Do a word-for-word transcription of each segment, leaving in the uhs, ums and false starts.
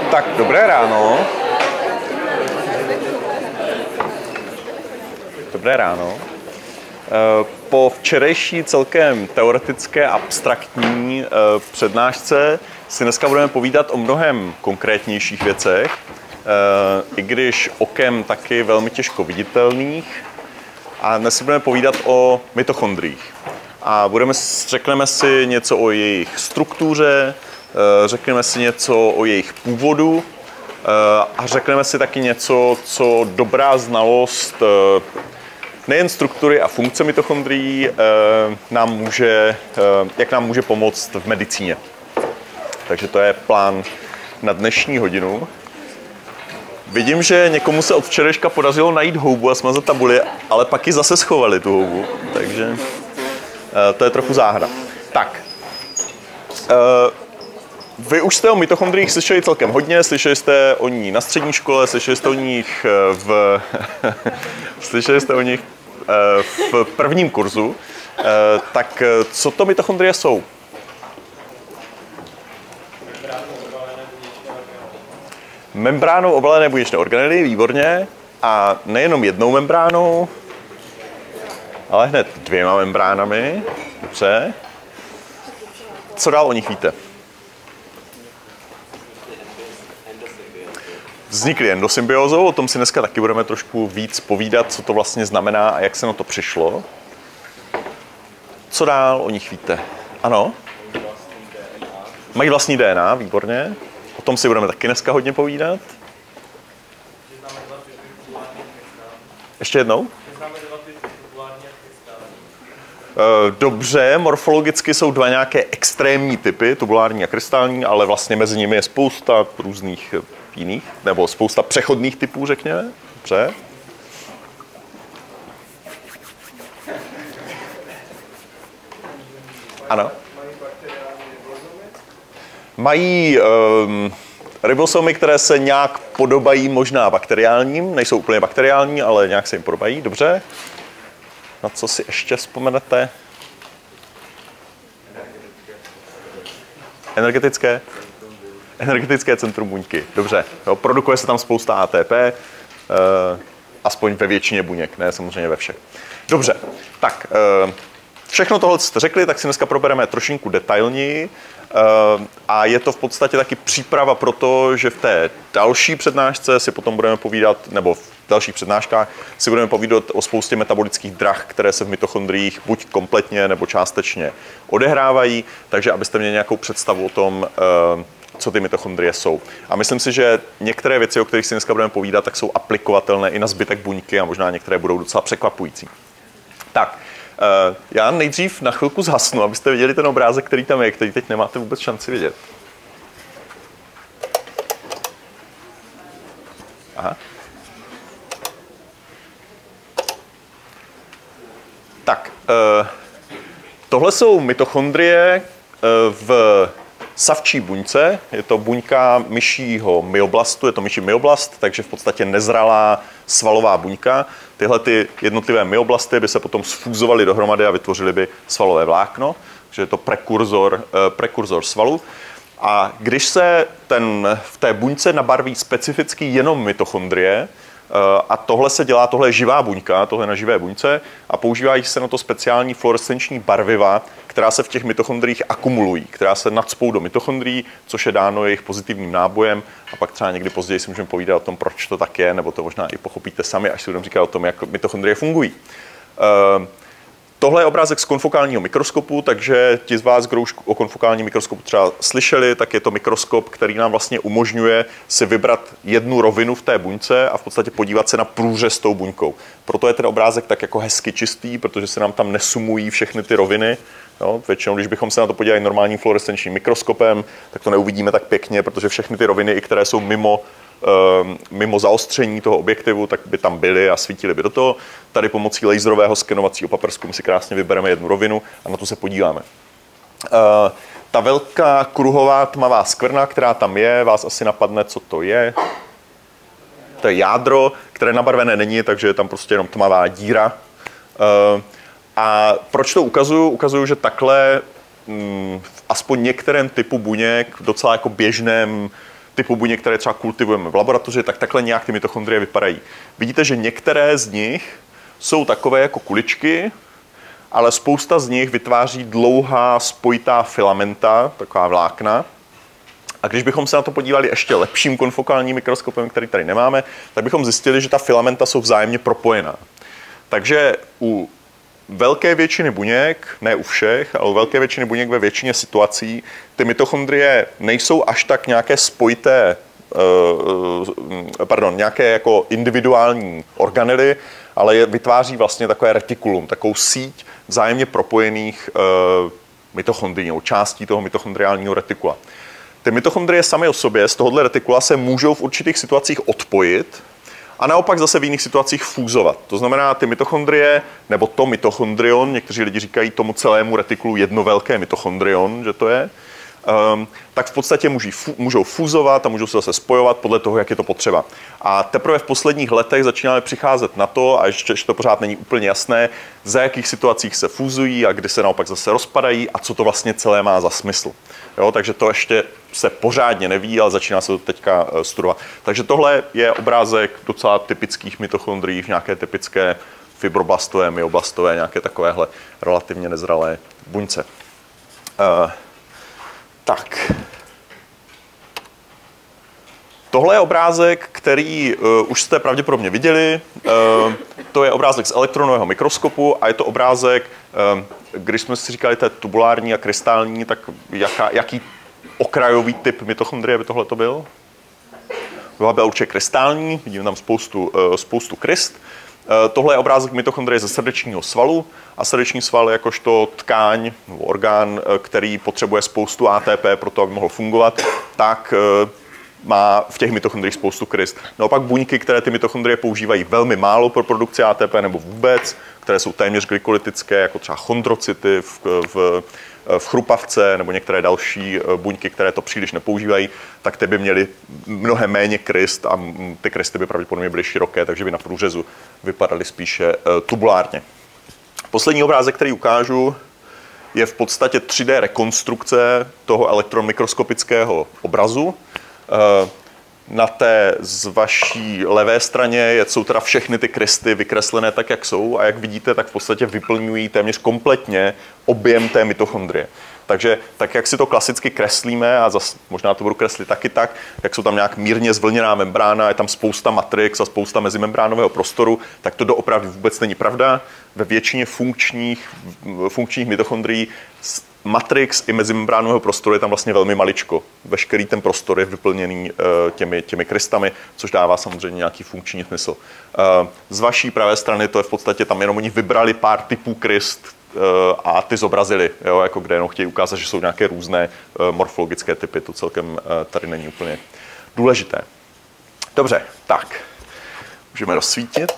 Tak, dobré ráno. Dobré ráno. Po včerejší celkem teoretické abstraktní přednášce si dneska budeme povídat o mnohem konkrétnějších věcech, i když okem taky velmi těžko viditelných. A dnes si budeme povídat o mitochondriích. A budeme, řekneme si něco o jejich struktuře, řekneme si něco o jejich původu a řekneme si taky něco, co dobrá znalost nejen struktury a funkce mitochondrií nám může, jak nám může pomoct v medicíně. Takže to je plán na dnešní hodinu. Vidím, že někomu se od včerejška podařilo najít houbu a smazat tabuli, ale pak ji zase schovali, tu houbu. Takže to je trochu záhada. Tak. Vy už jste o mitochondriích slyšeli celkem hodně, slyšeli jste o ní na střední škole, slyšeli jste o nich v, slyšeli jste o nich v prvním kurzu. Tak co to mitochondrie jsou? Membránou obalené buněčné organely, výborně. A nejenom jednou membránou, ale hned dvěma membránami. Dobře. Co dál o nich víte? Vznikly endosymbiózou, o tom si dneska taky budeme trošku víc povídat, co to vlastně znamená a jak se na to přišlo. Co dál o nich víte? Ano? Mají vlastní D N A, výborně. O tom si budeme taky dneska hodně povídat. Ještě jednou? Dobře, morfologicky jsou dva nějaké extrémní typy, tubulární a krystální, ale vlastně mezi nimi je spousta různých jiných, nebo spousta přechodných typů, řekněme. Dobře. Ano. Mají um, ribosomy, které se nějak podobají možná bakteriálním, nejsou úplně bakteriální, ale nějak se jim podobají. Dobře. Na co si ještě vzpomenete? Energetické? Energetické centrum buňky. Dobře. Jo, produkuje se tam spousta A T P, eh, aspoň ve většině buněk, ne samozřejmě ve všech. Dobře. Tak, eh, všechno tohle, co jste řekli, tak si dneska probereme trošinku detailněji. Uh, a je to v podstatě taky příprava pro to, že v té další přednášce si potom budeme povídat, nebo v dalších přednáškách si budeme povídat o spoustě metabolických drah, které se v mitochondriích buď kompletně nebo částečně odehrávají, takže abyste měli nějakou představu o tom, uh, co ty mitochondrie jsou. A myslím si, že některé věci, o kterých si dneska budeme povídat, tak jsou aplikovatelné i na zbytek buňky a možná některé budou docela překvapující. Tak. Uh, já nejdřív na chvilku zhasnu, abyste viděli ten obrázek, který tam je, který teď nemáte vůbec šanci vidět. Aha. Tak, uh, tohle jsou mitochondrie uh, v savčí buňce. Je to buňka myšího myoblastu, je to myší myoblast, takže v podstatě nezralá svalová buňka. Tyhle ty jednotlivé myoblasty by se potom sfúzovaly dohromady a vytvořily by svalové vlákno, takže je to prekurzor, eh, prekurzor svalu. A když se ten, v té buňce nabarví specificky jenom mitochondrie, a tohle se dělá, tohle je živá buňka, tohle je na živé buňce a používají se na to speciální fluorescenční barviva, která se v těch mitochondriích akumulují, která se nacpou do mitochondrií, což je dáno jejich pozitivním nábojem a pak třeba někdy později si můžeme povídat o tom, proč to tak je, nebo to možná i pochopíte sami, až si budeme říkat o tom, jak mitochondrie fungují. Uh, Tohle je obrázek z konfokálního mikroskopu, takže ti z vás, kdo už o konfokálním mikroskopu třeba slyšeli, tak je to mikroskop, který nám vlastně umožňuje si vybrat jednu rovinu v té buňce a v podstatě podívat se na průřez tou buňkou. Proto je ten obrázek tak jako hezky čistý, protože se nám tam nesumují všechny ty roviny. Jo, většinou, když bychom se na to podívali normálním fluorescenčním mikroskopem, tak to neuvidíme tak pěkně, protože všechny ty roviny, i které jsou mimo mimo zaostření toho objektivu, tak by tam byly a svítily by do toho. Tady pomocí laserového skenovacího paprsku my si krásně vybereme jednu rovinu a na to se podíváme. Ta velká kruhová tmavá skvrna, která tam je, vás asi napadne, co to je. To je jádro, které nabarvené není, takže je tam prostě jenom tmavá díra. A proč to ukazuju? Ukazuju, že takhle v aspoň některém typu buněk, v docela jako běžném typu buněk, které třeba kultivujeme v laboratoři, tak takhle nějak ty mitochondrie vypadají. Vidíte, že některé z nich jsou takové jako kuličky, ale spousta z nich vytváří dlouhá spojitá filamenta, taková vlákna. A když bychom se na to podívali ještě lepším konfokálním mikroskopem, který tady nemáme, tak bychom zjistili, že ta filamenta jsou vzájemně propojená. Takže u velké většiny buněk, ne u všech, ale u velké většiny buněk ve většině situací, ty mitochondrie nejsou až tak nějaké spojité, pardon, nějaké jako individuální organely, ale je, vytváří vlastně takové retikulum, takovou síť vzájemně propojených mitochondrií, částí toho mitochondriálního retikula. Ty mitochondrie samy o sobě z tohohle retikula se můžou v určitých situacích odpojit a naopak zase v jiných situacích fúzovat. To znamená, ty mitochondrie, nebo to mitochondrion, někteří lidi říkají tomu celému retikulu jedno velké mitochondrion, že to je, um, tak v podstatě můžou, můžou fúzovat a můžou se zase spojovat podle toho, jak je to potřeba. A teprve v posledních letech začínáme přicházet na to, a ještě, ještě to pořád není úplně jasné, za jakých situacích se fúzují a kdy se naopak zase rozpadají a co to vlastně celé má za smysl. Jo, takže to ještě se pořádně neví, ale začíná se to teďka studovat. Takže tohle je obrázek docela typických mitochondrií v nějaké typické fibroblastové, myoblastové, nějaké takovéhle relativně nezralé buňce. Uh, tak. Tohle je obrázek, který uh, už jste pravděpodobně viděli. Uh, to je obrázek z elektronového mikroskopu a je to obrázek, uh, když jsme si říkali, to je tubulární a krystální, tak jaká, jaký okrajový typ mitochondrie by tohle to byl? Byla by určitě krystální, vidíme tam spoustu, uh, spoustu kryst. Uh, tohle je obrázek mitochondrie ze srdečního svalu a srdeční sval je jakožto tkáň nebo orgán, uh, který potřebuje spoustu A T P pro to, aby mohl fungovat, tak uh, má v těch mitochondriích spoustu kryst. Naopak buňky, které ty mitochondrie používají velmi málo pro produkci A T P nebo vůbec, které jsou téměř glykolytické, jako třeba chondrocyty v, v, v chrupavce nebo některé další buňky, které to příliš nepoužívají, tak ty by měly mnohem méně kryst a ty krysty by pravděpodobně byly široké, takže by na průřezu vypadaly spíše tubulárně. Poslední obrázek, který ukážu, je v podstatě tři dé rekonstrukce toho elektronmikroskopického obrazu. Na té z vaší levé straně jsou teda všechny ty krysty vykreslené tak, jak jsou a jak vidíte, tak v podstatě vyplňují téměř kompletně objem té mitochondrie. Takže tak, jak si to klasicky kreslíme, a zas, možná to budu kreslit taky tak, jak jsou tam nějak mírně zvlněná membrána, je tam spousta matrix a spousta mezimembránového prostoru, tak to doopravdy vůbec není pravda. Ve většině funkčních, funkčních mitochondrií matrix i mezimembránového prostoru je tam vlastně velmi maličko. Veškerý ten prostor je vyplněný těmi, těmi krystami, což dává samozřejmě nějaký funkční smysl. Z vaší pravé strany to je v podstatě tam jenom oni vybrali pár typů kryst a ty zobrazili, jo, jako kde jenom chtějí ukázat, že jsou nějaké různé morfologické typy. To celkem tady není úplně důležité. Dobře, tak. Můžeme rozsvítit.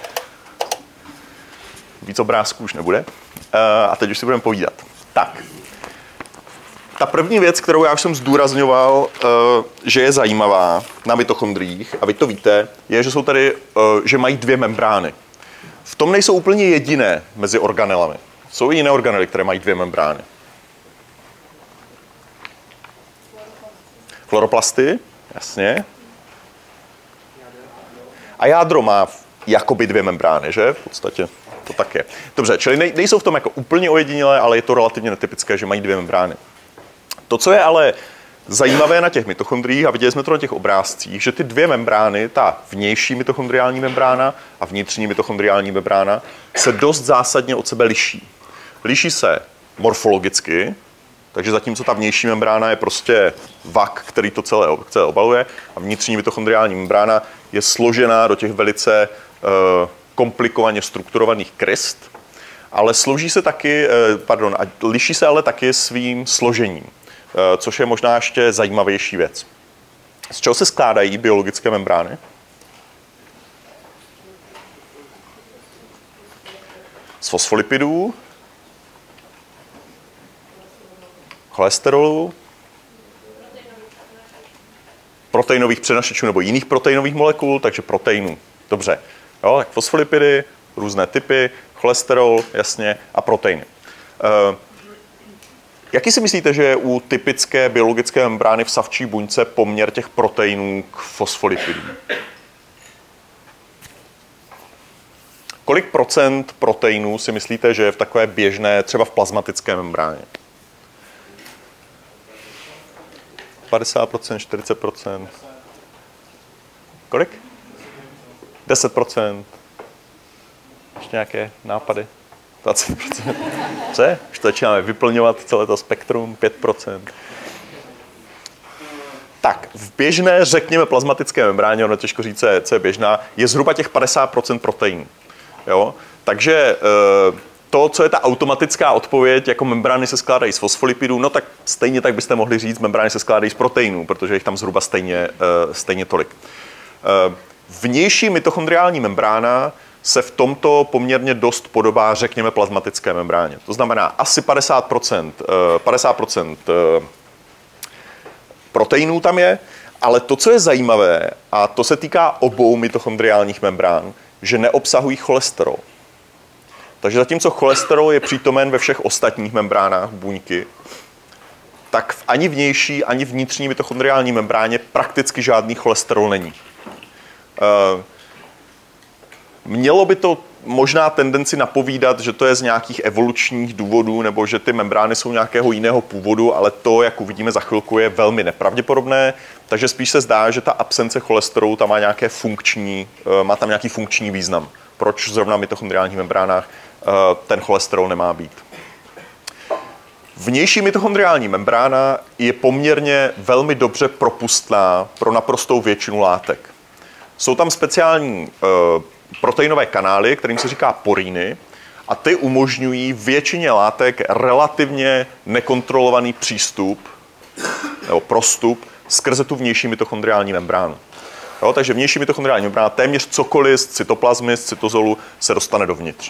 Víc obrázků už nebude. A teď už si budeme povídat. Tak. Ta první věc, kterou já už jsem zdůrazňoval, že je zajímavá na mitochondriích, a vy to víte, je, že jsou tady, že mají dvě membrány. V tom nejsou úplně jediné mezi organelami. Jsou i jiné organely, které mají dvě membrány. Chloroplasty, jasně. A jádro má jakoby dvě membrány, že? V podstatě to tak je. Dobře, čili nejsou v tom jako úplně ojedinělé, ale je to relativně netypické, že mají dvě membrány. To, co je ale zajímavé na těch mitochondriích, a viděli jsme to na těch obrázcích, že ty dvě membrány, ta vnější mitochondriální membrána a vnitřní mitochondriální membrána, se dost zásadně od sebe liší. Liší se morfologicky, takže zatímco ta vnější membrána je prostě vak, který to celé, celé obaluje, a vnitřní mitochondriální membrána je složená do těch velice uh, komplikovaně strukturovaných kryst, ale složí se taky, pardon, a liší se ale taky svým složením, což je možná ještě zajímavější věc. Z čeho se skládají biologické membrány? Z fosfolipidů, cholesterolu, proteinových přenašečů nebo jiných proteinových molekul, takže proteinů. Dobře. Jo, tak fosfolipidy, různé typy, cholesterol, jasně, a proteiny. Jaký si myslíte, že je u typické biologické membrány v savčí buňce poměr těch proteinů k fosfolipidům? Kolik procent proteinů si myslíte, že je v takové běžné, třeba v plazmatické membráně? padesát procent, čtyřicet procent. Kolik? deset procent. Ještě nějaké nápady? dvacet procent. Co je? Už to začínáme vyplňovat celé to spektrum, pět procent. Tak, v běžné, řekněme, plazmatické membráně, ono těžko říct, co je běžná, je zhruba těch padesát procent proteinů. Jo? Takže to, co je ta automatická odpověď, jako membrány se skládají z fosfolipidů, no tak stejně tak byste mohli říct, membrány se skládají z proteinů, protože jich tam zhruba stejně, stejně tolik. Vnější mitochondriální membrána se v tomto poměrně dost podobá, řekněme, plazmatické membráně. To znamená asi padesát procent, padesát procent proteinů tam je, ale to, co je zajímavé, a to se týká obou mitochondriálních membrán, že neobsahují cholesterol. Takže zatímco cholesterol je přítomen ve všech ostatních membránách buňky, tak v ani vnější, ani vnitřní mitochondriální membráně prakticky žádný cholesterol není. Mělo by to možná tendenci napovídat, že to je z nějakých evolučních důvodů, nebo že ty membrány jsou nějakého jiného původu, ale to, jak uvidíme za chvilku, je velmi nepravděpodobné, takže spíš se zdá, že ta absence cholesterolu tam má, nějaké funkční, má tam nějaký funkční význam. Proč zrovna v mitochondriálních membránách ten cholesterol nemá být. Vnější mitochondriální membrána je poměrně velmi dobře propustná pro naprostou většinu látek. Jsou tam speciální proteinové kanály, kterým se říká poríny, a ty umožňují většině látek relativně nekontrolovaný přístup nebo prostup skrze tu vnější mitochondriální membránu. Jo, takže vnější mitochondriální membrána, téměř cokoliv z cytoplazmy, z cytozolu se dostane dovnitř.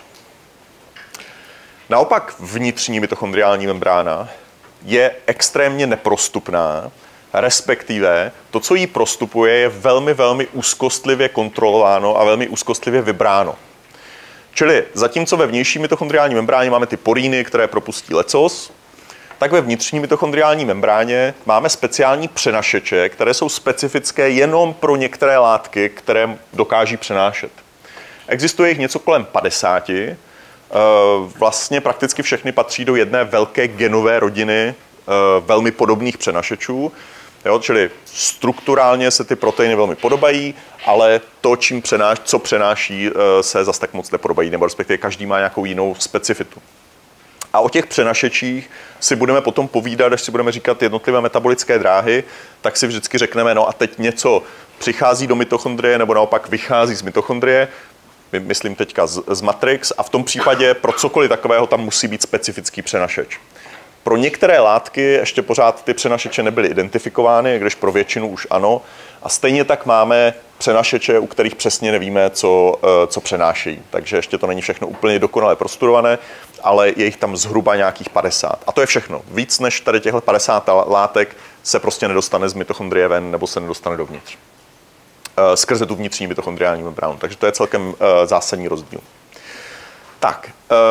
Naopak vnitřní mitochondriální membrána je extrémně neprostupná, respektive to, co jí prostupuje, je velmi, velmi úzkostlivě kontrolováno a velmi úzkostlivě vybráno. Čili zatímco ve vnější mitochondriální membráně máme ty poríny, které propustí lecos, tak ve vnitřní mitochondriální membráně máme speciální přenašeče, které jsou specifické jenom pro některé látky, které dokáží přenášet. Existuje jich něco kolem padesáti. Vlastně prakticky všechny patří do jedné velké genové rodiny velmi podobných přenašečů. Jo, čili strukturálně se ty proteiny velmi podobají, ale to, čím přenáš, co přenáší, se zas tak moc nepodobají, nebo respektive každý má nějakou jinou specifitu. A o těch přenašečích si budeme potom povídat, až si budeme říkat jednotlivé metabolické dráhy, tak si vždycky řekneme, no a teď něco přichází do mitochondrie, nebo naopak vychází z mitochondrie, myslím teďka z, z matrix, a v tom případě pro cokoliv takového tam musí být specifický přenašeč. Pro některé látky ještě pořád ty přenašeče nebyly identifikovány, když pro většinu už ano. A stejně tak máme přenašeče, u kterých přesně nevíme, co, co přenášejí. Takže ještě to není všechno úplně dokonale prostudované, ale je jich tam zhruba nějakých padesát. A to je všechno. Víc než tady těchto padesát látek se prostě nedostane z mitochondrie ven nebo se nedostane dovnitř. Skrze tu vnitřní mitochondriální membránu. Takže to je celkem zásadní rozdíl. Tak.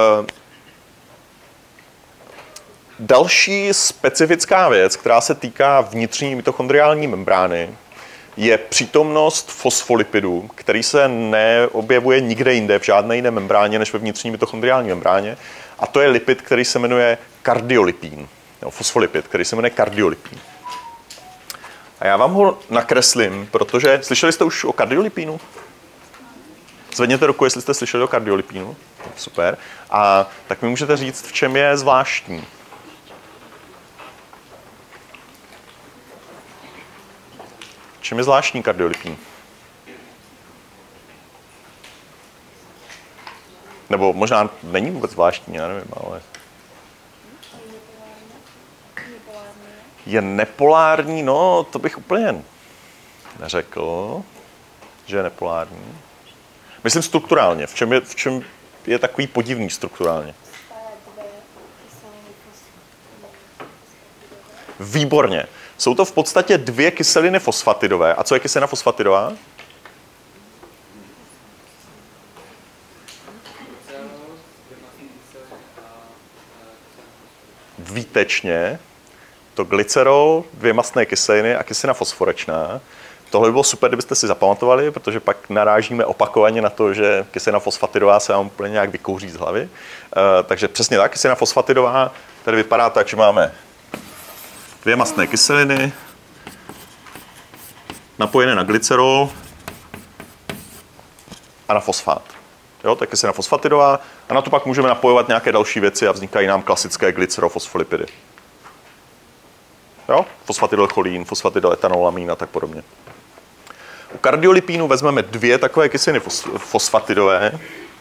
Další specifická věc, která se týká vnitřní mitochondriální membrány, je přítomnost fosfolipidů, který se neobjevuje nikde jinde, v žádné jiné membráně, než ve vnitřní mitochondriální membráně. A to je lipid, který se jmenuje kardiolipín. No, fosfolipid, který se jmenuje kardiolipín. A já vám ho nakreslím, protože... Slyšeli jste už o kardiolipínu? Zvedněte ruku, jestli jste slyšeli o kardiolipínu. Super. A tak mi můžete říct, v čem je zvláštní. Čím je zvláštní kardiolipín? Nebo možná není vůbec zvláštní, já nevím, ale... Je nepolární, no to bych úplně neřekl, že je nepolární. Myslím strukturálně, v čem je, v čem je takový podivný strukturálně? Výborně. Jsou to v podstatě dvě kyseliny fosfatidové. A co je kyselina fosfatidová? výtečně. To glycerol, dvě mastné kyseliny a kyselina fosforečná. Tohle by bylo super, kdybyste si zapamatovali, protože pak narážíme opakovaně na to, že kyselina fosfatidová se vám úplně nějak vykouří z hlavy. Uh, takže přesně tak, kyselina fosfatidová, tady vypadá tak, že máme dvě mastné kyseliny napojené na glycerol a na fosfát. Jo, tak kyselina fosfatidová a na to pak můžeme napojovat nějaké další věci a vznikají nám klasické glycerofosfolipidy. Jo? Fosfatidylcholín, fosfatidyletanolamín a tak podobně. U kardiolipínu vezmeme dvě takové kyseliny fosfatidové.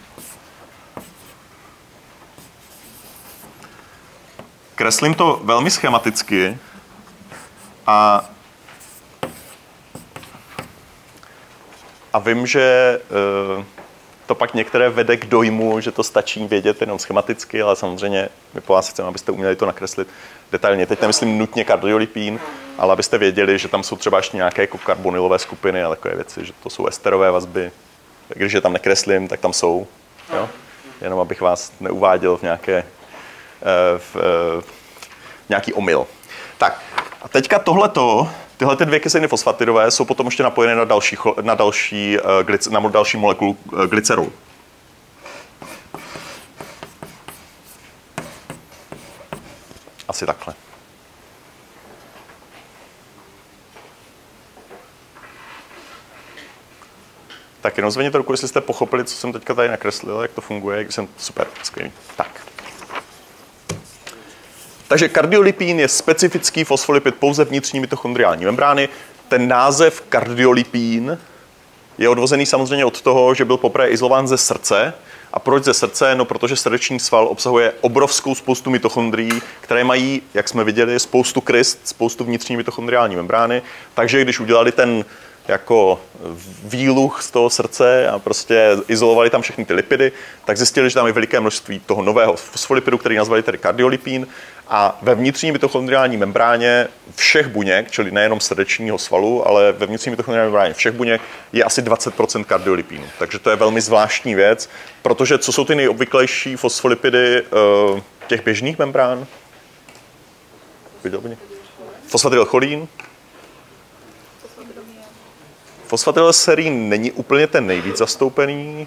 Kreslím to velmi schematicky a, a vím, že uh, to pak některé vede k dojmu, že to stačí vědět jenom schematicky, ale samozřejmě my po vás chceme, abyste uměli to nakreslit detailně. Teď nemyslím nutně kardiolipín, ale abyste věděli, že tam jsou třeba ještě nějaké jako karbonylové skupiny a takové věci, že to jsou esterové vazby. Když je tam nekreslím, tak tam jsou. Jo? Jenom abych vás neuváděl v nějaké v, v, nějaký omyl. Tak a teďka tohleto, tyhle ty dvě kyseliny fosfatidové jsou potom ještě napojené na další, na další, na další molekulu glycerolu. Asi takhle. Tak jenom zvedněte ruku, jestli jste pochopili, co jsem teďka tady nakreslil, jak to funguje, jak jsem super, skvělý. Tak. Takže kardiolipín je specifický fosfolipid pouze vnitřní mitochondriální membrány. Ten název kardiolipín je odvozený samozřejmě od toho, že byl poprvé izolován ze srdce. A proč ze srdce? No, protože srdeční sval obsahuje obrovskou spoustu mitochondrií, které mají, jak jsme viděli, spoustu kryst, spoustu vnitřní mitochondriální membrány. Takže když udělali ten jako výluch z toho srdce a prostě izolovali tam všechny ty lipidy, tak zjistili, že tam je veliké množství toho nového fosfolipidu, který nazvali tedy kardiolipín. A ve vnitřní mitochondriální membráně všech buněk, čili nejenom srdečního svalu, ale ve vnitřní mitochondriální membráně všech buněk je asi dvacet procent kardiolipínu. Takže to je velmi zvláštní věc, protože co jsou ty nejobvyklejší fosfolipidy uh, těch běžných membrán? Fosfatidylcholín. Fosfatidylserín není úplně ten nejvíc zastoupený.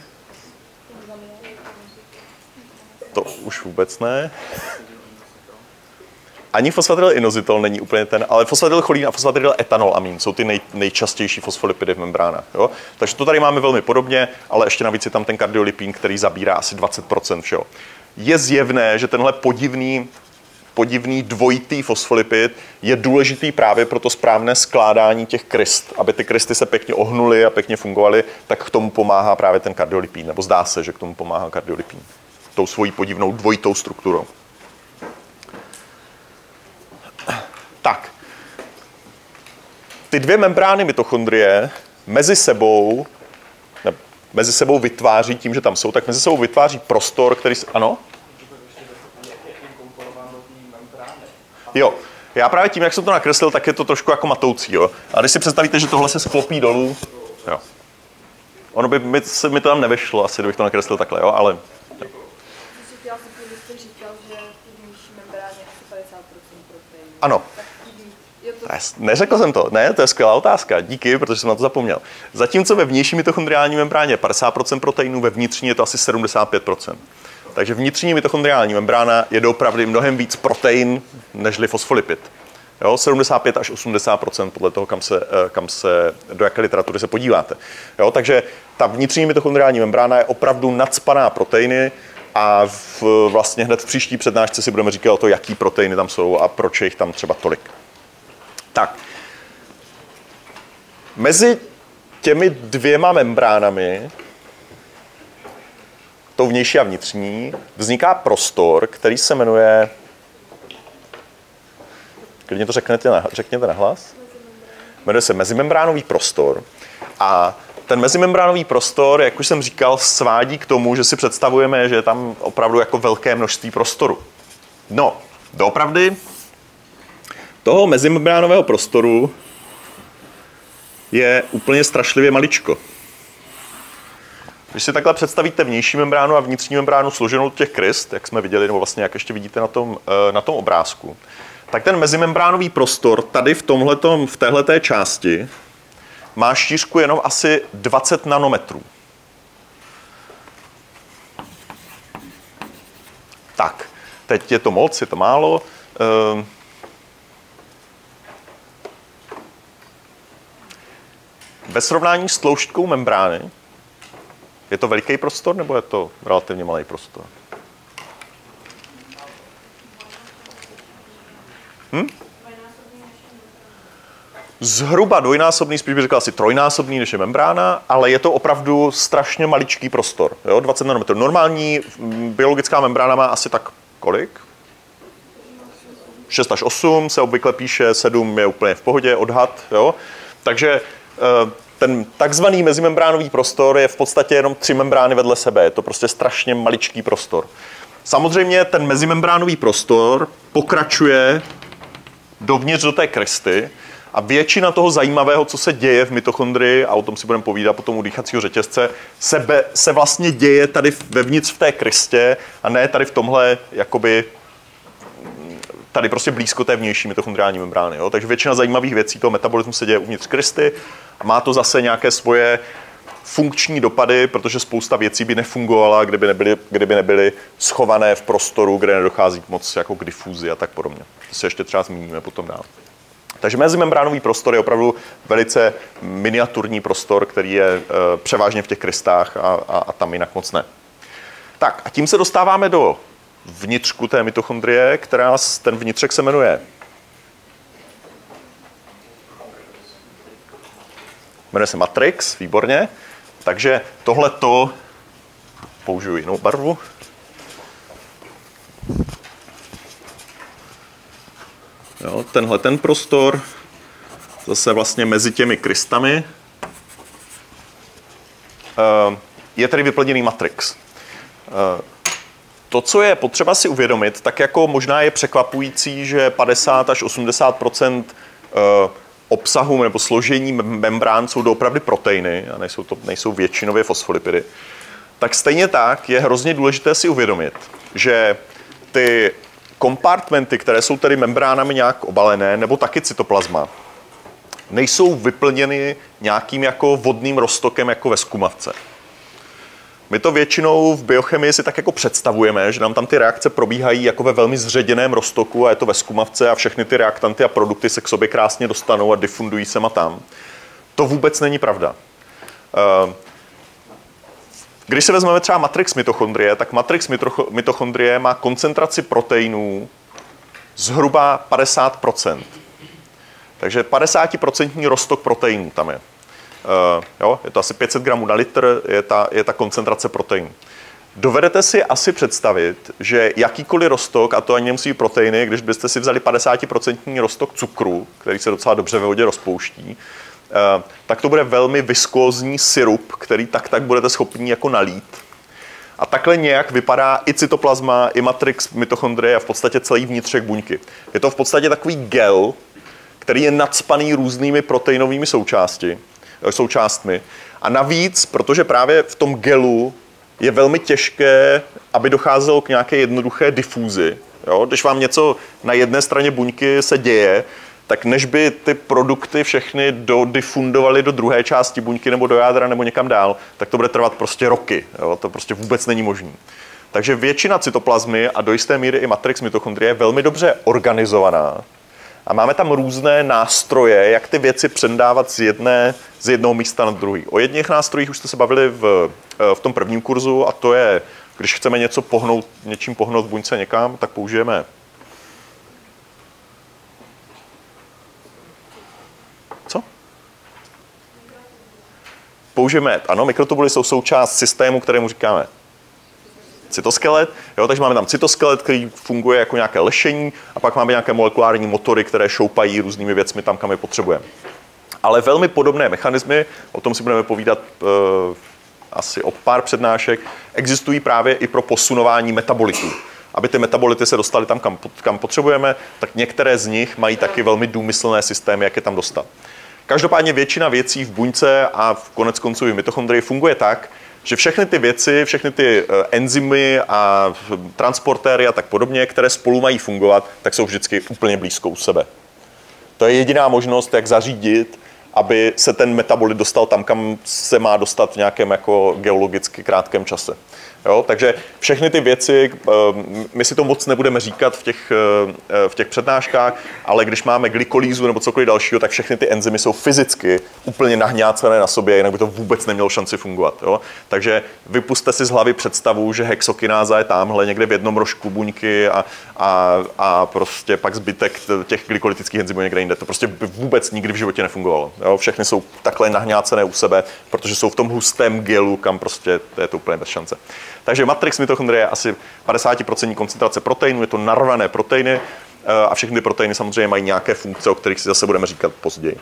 To už vůbec ne. Ani fosfatidylinozitol není úplně ten, ale fosfatidylcholín a fosfatidyletanolamín jsou ty nej, nejčastější fosfolipidy v membránách. Jo? Takže to tady máme velmi podobně, ale ještě navíc je tam ten kardiolipín, který zabírá asi dvacet procent všeho. Je zjevné, že tenhle podivný, podivný dvojitý fosfolipid je důležitý právě pro to správné skládání těch kryst. Aby ty krysty se pěkně ohnuly a pěkně fungovaly, tak k tomu pomáhá právě ten kardiolipín, nebo zdá se, že k tomu pomáhá kardiolipín. Tou svojí podivnou dvojitou strukturou. Tak, ty dvě membrány mitochondrie mezi sebou, ne, mezi sebou vytváří tím, že tam jsou, tak mezi sebou vytváří prostor, který... Ano? Jo, já právě tím, jak jsem to nakreslil, tak je to trošku jako matoucí, jo. A když si představíte, že tohle se sklopí dolů, jo. Ono by mi, se mi to tam nevešlo asi, kdybych to nakreslil takhle, jo, ale... Jo. Ano. Neřekl jsem to, ne, to je skvělá otázka, díky, protože jsem na to zapomněl. Zatímco ve vnější mitochondriální membráně je padesát procent proteinů, ve vnitřní je to asi sedmdesát pět procent. Takže vnitřní mitochondriální membrána je doopravdy mnohem víc protein nežli fosfolipid. Jo, sedmdesát pět až osmdesát procent podle toho, kam se, kam se, do jaké literatury se podíváte. Jo, takže ta vnitřní mitochondriální membrána je opravdu nacpaná proteiny a v, vlastně hned v příští přednášce si budeme říkat o to, jaký proteiny tam jsou a proč je jich tam třeba tolik. Tak, mezi těmi dvěma membránami, tou vnější a vnitřní, vzniká prostor, který se jmenuje, klidně to řekněte, na, řekněte nahlas, jmenuje se mezimembránový prostor a ten mezimembránový prostor, jak už jsem říkal, svádí k tomu, že si představujeme, že je tam opravdu jako velké množství prostoru. No, doopravdy toho mezimembránového prostoru je úplně strašlivě maličko. Když si takhle představíte vnější membránu a vnitřní membránu složenou těch kryst, jak jsme viděli, nebo vlastně jak ještě vidíte na tom, na tom obrázku, tak ten mezimembránový prostor tady v tomhletom, v téhleté části má šířku jenom asi dvacet nanometrů. Tak, teď je to moc, je to málo. Ve srovnání s tloušťkou membrány je to veliký prostor, nebo je to relativně malý prostor? Hm? Zhruba dvojnásobný, spíš bych řekl asi trojnásobný, než je membrána, ale je to opravdu strašně maličký prostor. Jo? dvacet nanometrů. Normální biologická membrána má asi tak kolik? šest až osm se obvykle píše, sedm je úplně v pohodě, odhad. Jo? Takže ten takzvaný mezimembránový prostor je v podstatě jenom tři membrány vedle sebe. Je to prostě strašně maličký prostor. Samozřejmě ten mezimembránový prostor pokračuje dovnitř do té krysty a většina toho zajímavého, co se děje v mitochondrii, a o tom si budeme povídat potom u dýchacího řetězce, se, be, se vlastně děje tady vevnitř v té krystě a ne tady v tomhle jakoby tady prostě blízko té vnější mitochondriální membrány. Jo? Takže většina zajímavých věcí toho metabolismu se děje uvnitř krysty a má to zase nějaké svoje funkční dopady, protože spousta věcí by nefungovala, kdyby nebyly, kdyby nebyly schované v prostoru, kde nedochází moc jako k difuzi a tak podobně. To se ještě třeba zmíníme potom dál. Takže mezimembránový prostor je opravdu velice miniaturní prostor, který je e, převážně v těch krystách a, a, a tam jinak moc ne. Tak a tím se dostáváme do vnitřku té mitochondrie, která ten vnitřek se jmenuje jmenuje se matrix, výborně. Takže tohleto použiju jinou barvu. Jo, tenhle ten prostor zase vlastně mezi těmi krystami je tedy vyplněný matrix. To, co je potřeba si uvědomit, tak jako možná je překvapující, že padesát až osmdesát procent obsahu nebo složení membrán jsou doopravdy proteiny a nejsou, to, nejsou většinově fosfolipidy, tak stejně tak je hrozně důležité si uvědomit, že ty kompartmenty, které jsou tedy membránami nějak obalené, nebo taky cytoplazma, nejsou vyplněny nějakým jako vodným roztokem jako ve zkumavce. My to většinou v biochemii si tak jako představujeme, že nám tam ty reakce probíhají jako ve velmi zředěném roztoku a je to ve zkumavce a všechny ty reaktanty a produkty se k sobě krásně dostanou a difundují sem a tam. To vůbec není pravda. Když se vezmeme třeba matrix mitochondrie, tak matrix mitochondrie má koncentraci proteinů zhruba padesát procent. Takže padesát procent roztok proteinů tam je. Uh, jo, je to asi pět set gramů na litr, je ta, je ta koncentrace proteinů. Dovedete si asi představit, že jakýkoliv roztok, a to ani nemusí být proteiny, když byste si vzali padesát procent roztok cukru, který se docela dobře ve vodě rozpouští, uh, tak to bude velmi viskózní syrup, který tak tak budete schopni jako nalít. A takhle nějak vypadá i cytoplazma, i matrix mitochondrie a v podstatě celý vnitřek buňky. Je to v podstatě takový gel, který je nacpaný různými proteinovými součásti. součástmi. A navíc, protože právě v tom gelu je velmi těžké, aby docházelo k nějaké jednoduché difúzi. Jo? Když vám něco na jedné straně buňky se děje, tak než by ty produkty všechny dodifundovaly do druhé části buňky nebo do jádra nebo někam dál, tak to bude trvat prostě roky. Jo? To prostě vůbec není možné. Takže většina cytoplazmy a do jisté míry i matrix mitochondrie je velmi dobře organizovaná. A máme tam různé nástroje, jak ty věci předávat z, jedné, z jednoho místa na druhý. O jedných nástrojích už jste se bavili v, v tom prvním kurzu a to je, když chceme něco pohnout, něčím pohnout v buňce někam, tak použijeme co? Použijeme, ano, mikrotubuly jsou součást systému, kterému říkáme cytoskelet, jo, takže máme tam cytoskelet, který funguje jako nějaké lešení a pak máme nějaké molekulární motory, které šoupají různými věcmi tam, kam je potřebujeme. Ale velmi podobné mechanismy, o tom si budeme povídat e, asi o pár přednášek, existují právě i pro posunování metabolitů. Aby ty metabolity se dostaly tam, kam, kam potřebujeme, tak některé z nich mají taky velmi důmyslné systémy, jak je tam dostat. Každopádně většina věcí v buňce a v konec konců i v mitochondrii funguje tak, že všechny ty věci, všechny ty enzymy a transportéry a tak podobně, které spolu mají fungovat, tak jsou vždycky úplně blízko u sebe. To je jediná možnost, jak zařídit, aby se ten metabolit dostal tam, kam se má dostat v nějakém jako geologicky krátkém čase. Jo? Takže všechny ty věci, my si to moc nebudeme říkat v těch, v těch přednáškách, ale když máme glykolýzu nebo cokoliv dalšího, tak všechny ty enzymy jsou fyzicky úplně nahňácené na sobě, jinak by to vůbec nemělo šanci fungovat. Jo? Takže vypuste si z hlavy představu, že hexokináza je tamhle někde v jednom rožku buňky a, a, a prostě pak zbytek těch glykolytických enzymů někde jinde. To prostě by vůbec nikdy v životě nefungovalo. Jo? Všechny jsou takhle nahňácené u sebe, protože jsou v tom hustém gelu, kam prostě to je to úplně bez šance. Takže matrix mitochondrie je asi padesát procent koncentrace proteinů, je to narvané proteiny a všechny ty proteiny samozřejmě mají nějaké funkce, o kterých si zase budeme říkat později.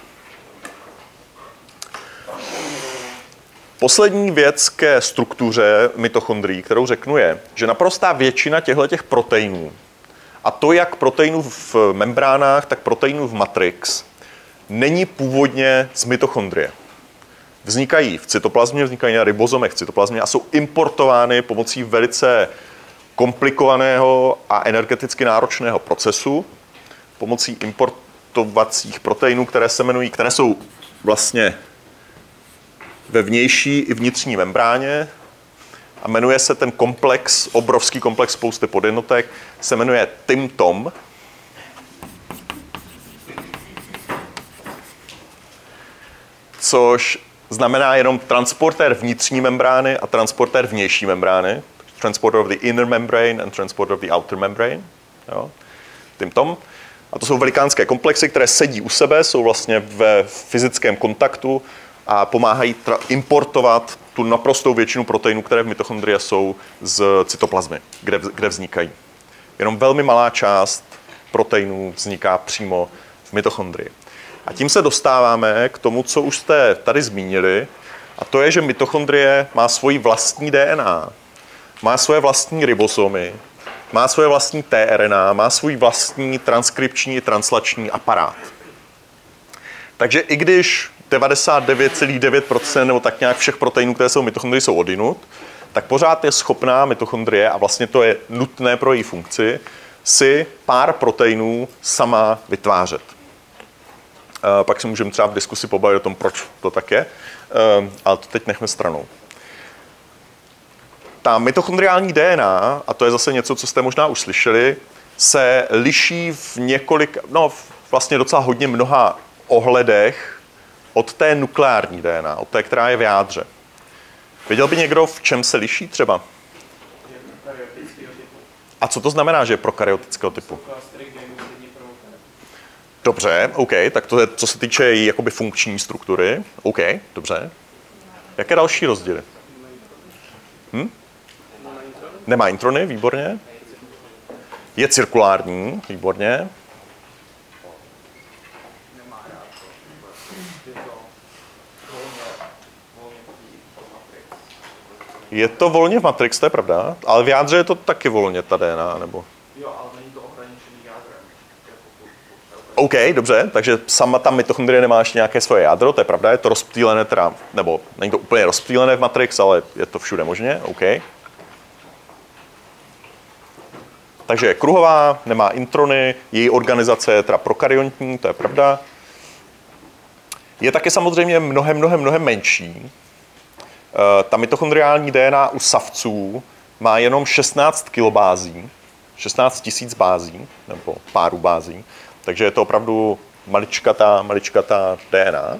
Poslední věc ke struktuře mitochondrií, kterou řeknu, je, že naprostá většina těchto proteinů, a to jak proteinů v membránách, tak proteinů v matrix, není původně z mitochondrie. Vznikají v cytoplazmě, vznikají na ribozomech v cytoplazmě a jsou importovány pomocí velice komplikovaného a energeticky náročného procesu, pomocí importovacích proteinů, které se jmenují, které jsou vlastně ve vnější i vnitřní membráně a jmenuje se ten komplex, obrovský komplex spousty podjednotek, se jmenuje TIM-TOM. Což znamená jenom transportér vnitřní membrány a transportér vnější membrány. Transporter of the inner membrane and transporter of the outer membrane. Jo. TIM-TOM. A to jsou velikánské komplexy, které sedí u sebe, jsou vlastně ve fyzickém kontaktu a pomáhají importovat tu naprostou většinu proteinů, které v mitochondrii jsou z cytoplazmy, kde, kde vznikají. Jenom velmi malá část proteinů vzniká přímo v mitochondrii. A tím se dostáváme k tomu, co už jste tady zmínili, a to je, že mitochondrie má svoji vlastní D N A, má svoje vlastní ribosomy, má svoje vlastní T R N A, má svůj vlastní transkripční i translační aparát. Takže i když devadesát devět celá devět procent nebo tak nějak všech proteinů, které jsou v mitochondrii, jsou odinut, tak pořád je schopná mitochondrie, a vlastně to je nutné pro její funkci, si pár proteinů sama vytvářet. Pak si můžeme třeba v diskusi pobavit o tom, proč to tak je, ale to teď nechme stranou. Ta mitochondriální D N A, a to je zase něco, co jste možná už slyšeli, se liší v několik, no vlastně docela hodně mnoha ohledech od té nukleární D N A, od té, která je v jádře. Věděl by někdo, v čem se liší třeba? A co to znamená, že je prokaryotického typu? Dobře, OK, tak to je, co se týče její jakoby funkční struktury. OK, dobře. Jaké další rozdíly? Hm? Nemá introny, výborně. Je cirkulární, výborně. Je to volně v Matrix, to je pravda, ale v jádře je to taky volně ta D N A, nebo? Jo, ale není to ohraničený jádrem. OK, dobře, takže sama ta mitochondrie nemá ještě nějaké svoje jádro, to je pravda, je to rozptýlené teda, nebo není to úplně rozptýlené v Matrix, ale je to všude možně, OK. Takže je kruhová, nemá introny, její organizace je teda prokaryontní, to je pravda. Je taky samozřejmě mnohem, mnohem, mnohem menší. Ta mitochondriální D N A u savců má jenom šestnáct kilobází, šestnáct tisíc bází, nebo párů bází, takže je to opravdu maličkatá, maličkatá D N A.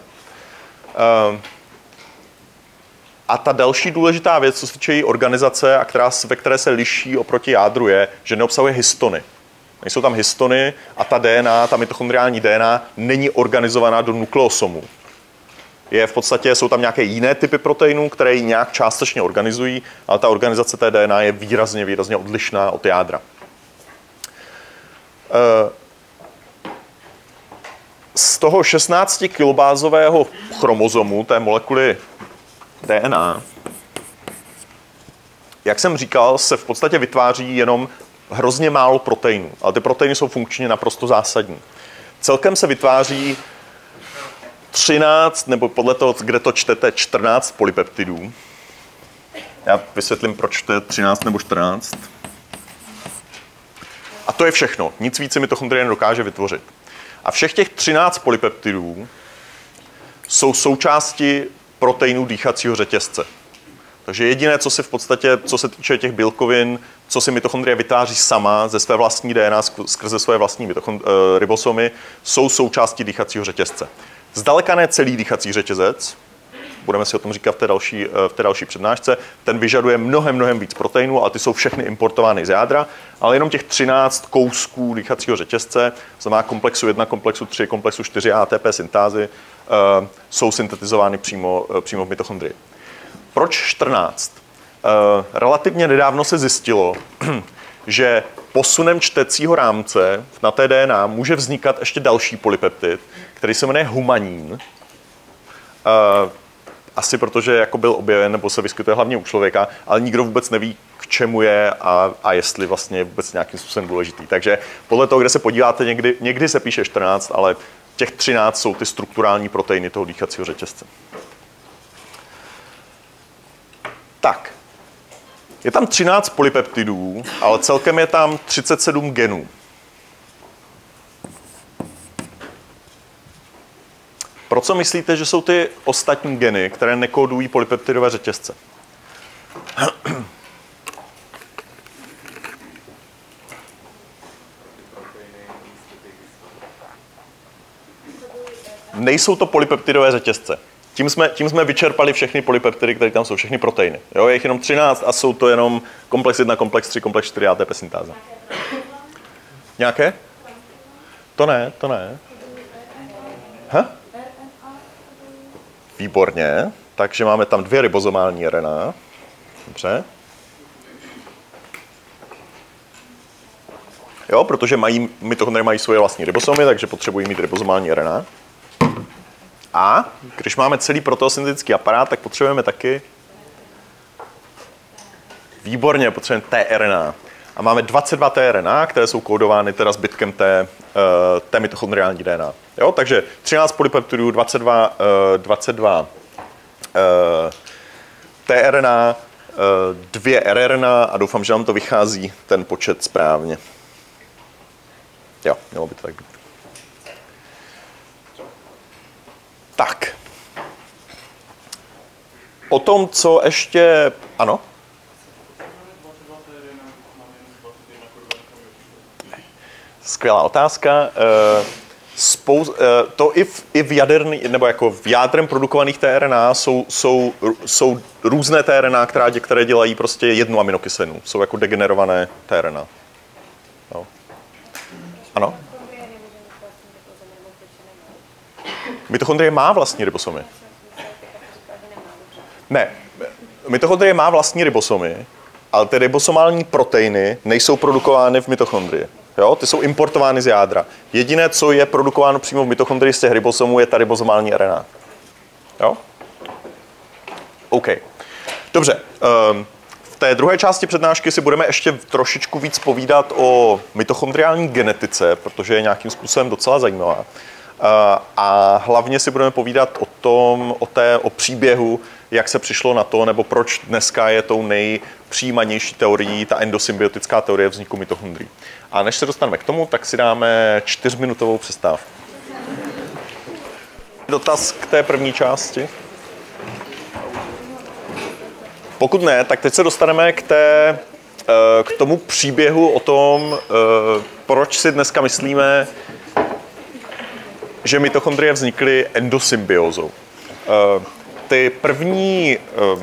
A ta další důležitá věc, co se týče její organizace, a která, ve které se liší oproti jádru, je, že neobsahuje histony. Nejsou tam histony a ta D N A, ta mitochondriální D N A, není organizovaná do nukleosomů. Je v podstatě, jsou tam nějaké jiné typy proteinů, které ji nějak částečně organizují, ale ta organizace té D N A je výrazně, výrazně odlišná od jádra. Z toho šestnácti kilobázového chromozomu, té molekuly D N A, jak jsem říkal, se v podstatě vytváří jenom hrozně málo proteinů, ale ty proteiny jsou funkčně naprosto zásadní. Celkem se vytváří třináct, nebo podle toho, kde to čtete, čtrnáct polypeptidů. Já vysvětlím, proč to je třináct nebo čtrnáct. A to je všechno. Nic více mitochondrie nedokáže vytvořit. A všech těch třináct polypeptidů jsou součástí proteinů dýchacího řetězce. Takže jediné, co si v podstatě, co se týče těch bílkovin, co si mitochondrie vytváří sama ze své vlastní D N A skrze své vlastní ribosomy, jsou součástí dýchacího řetězce. Zdaleka ne celý dýchací řetězec, budeme si o tom říkat v té další, v té další přednášce, ten vyžaduje mnohem, mnohem víc proteinů, ale ty jsou všechny importovány z jádra, ale jenom těch třináct kousků dýchacího řetězce, znamená komplexu jedna, komplexu tři, komplexu čtyři A T P syntázy, jsou syntetizovány přímo, přímo v mitochondrii. Proč čtrnáct? Relativně nedávno se zjistilo, že posunem čtecího rámce na té D N A může vznikat ještě další polypeptid, který se jmenuje humanín. Asi protože jako byl objeven, nebo se vyskytuje hlavně u člověka, ale nikdo vůbec neví, k čemu je a, a jestli vlastně je vůbec nějakým způsobem důležitý. Takže podle toho, kde se podíváte, někdy, někdy se píše čtrnáct, ale těch třináct jsou ty strukturální proteiny toho dýchacího řetězce. Tak, je tam třináct polypeptidů, ale celkem je tam třicet sedm genů. Pro co myslíte, že jsou ty ostatní geny, které nekódují polypeptidové řetězce? Nejsou to polypeptidové řetězce. Tím jsme, tím jsme vyčerpali všechny polypeptidy, které tam jsou, všechny proteiny. Jo, je jich jenom třináct a jsou to jenom komplex jedna, komplex tři, komplex čtyři A T P syntáza. Nějaké? To ne, to ne. Ha? Výborně. Takže máme tam dvě ribozomální R N A. Dobře. Jo, protože mají, mitochondrie mají svoje vlastní ribosomy, takže potřebují mít ribozomální R N A. A když máme celý proteosyntetický aparát, tak potřebujeme taky výborně, potřebujeme tRNA. A máme dvacet dva tRNA, které jsou kódovány teda zbytkem té, té mitochondriální D N A. Jo, takže třináct polypeptidů, dvacet dva, dvacet dva tRNA, dvě rRNA a doufám, že nám to vychází ten počet správně. Jo, mělo by to tak být. Tak. O tom, co ještě... Ano? Skvělá otázka. Spou... To i v, i v jaderný, nebo jako v jádrem produkovaných tRNA jsou, jsou, jsou různé tRNA, které, které dělají prostě jednu aminokyselinu. Jsou jako degenerované tRNA. No. Ano? Mitochondrie má vlastní ribosomy. Ne, mitochondrie má vlastní ribosomy, ale ty ribosomální proteiny nejsou produkovány v mitochondrii. Jo? Ty jsou importovány z jádra. Jediné, co je produkováno přímo v mitochondrii z těch ribosomů, je ta ribosomální R N A. Jo? OK. Dobře. V té druhé části přednášky si budeme ještě trošičku víc povídat o mitochondriální genetice, protože je nějakým způsobem docela zajímavá. A hlavně si budeme povídat o tom, o, té, o příběhu, jak se přišlo na to, nebo proč dneska je tou nejpřijímanější teorií ta endosymbiotická teorie vzniku mitochondrií. A než se dostaneme k tomu, tak si dáme čtyřminutovou přestávku. Dotaz k té první části? Pokud ne, tak teď se dostaneme k, té, k tomu příběhu o tom, proč si dneska myslíme, že mitochondrie vznikly endosymbiózou. Ty první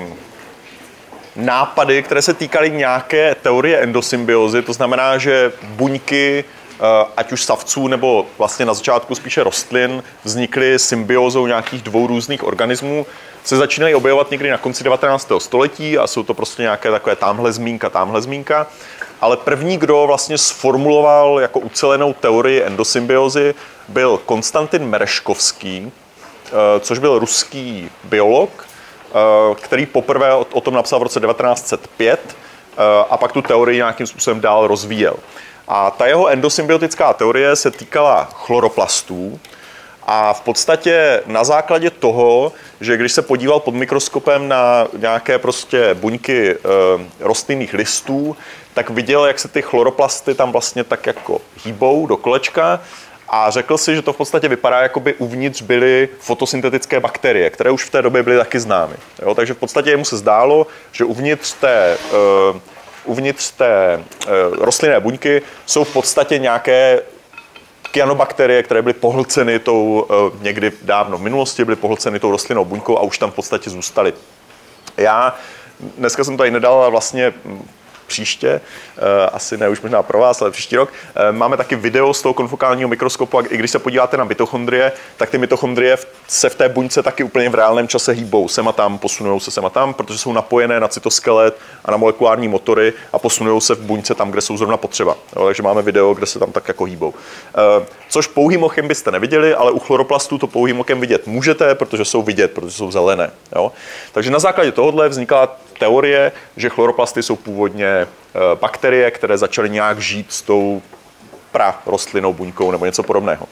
nápady, které se týkaly nějaké teorie endosymbiózy, to znamená, že buňky, ať už savců nebo vlastně na začátku spíše rostlin, vznikly symbiózou nějakých dvou různých organismů, se začínají objevovat někdy na konci devatenáctého století a jsou to prostě nějaké takové tamhle zmínka, tamhle zmínka. Ale první, kdo vlastně sformuloval jako ucelenou teorii endosymbiózy, byl Konstantin Mereškovský, což byl ruský biolog, který poprvé o tom napsal v roce devatenáct set pět a pak tu teorii nějakým způsobem dál rozvíjel. A ta jeho endosymbiotická teorie se týkala chloroplastů A v podstatě na základě toho, že když se podíval pod mikroskopem na nějaké prostě buňky e, rostlinných listů, tak viděl, jak se ty chloroplasty tam vlastně tak jako hýbou do kolečka a řekl si, že to v podstatě vypadá, jako by uvnitř byly fotosyntetické bakterie, které už v té době byly taky známy. Jo, takže v podstatě jemu se zdálo, že uvnitř té, uh, uvnitř té uh, rostlinné buňky jsou v podstatě nějaké kyanobakterie, které byly pohlceny tou, uh, někdy dávno v minulosti, byly pohlceny tou rostlinnou buňkou a už tam v podstatě zůstaly. Já dneska jsem to i nedal, ale vlastně příště, asi ne už možná pro vás, ale příští rok, máme taky video z toho konfokálního mikroskopu a i když se podíváte na mitochondrie, tak ty mitochondrie se v té buňce taky úplně v reálném čase hýbou, sem a tam, posunují se sem a tam, protože jsou napojené na cytoskelet a na molekulární motory a posunují se v buňce tam, kde jsou zrovna potřeba. Jo, takže máme video, kde se tam tak jako hýbou. Což pouhým okem byste neviděli, ale u chloroplastů to pouhým okem vidět můžete, protože jsou vidět, protože jsou zelené. Jo. Takže na základě tohohle vznikla teorie, že chloroplasty jsou původně bakterie, které začaly nějak žít s tou prarostlinnou buňkou nebo něco podobného.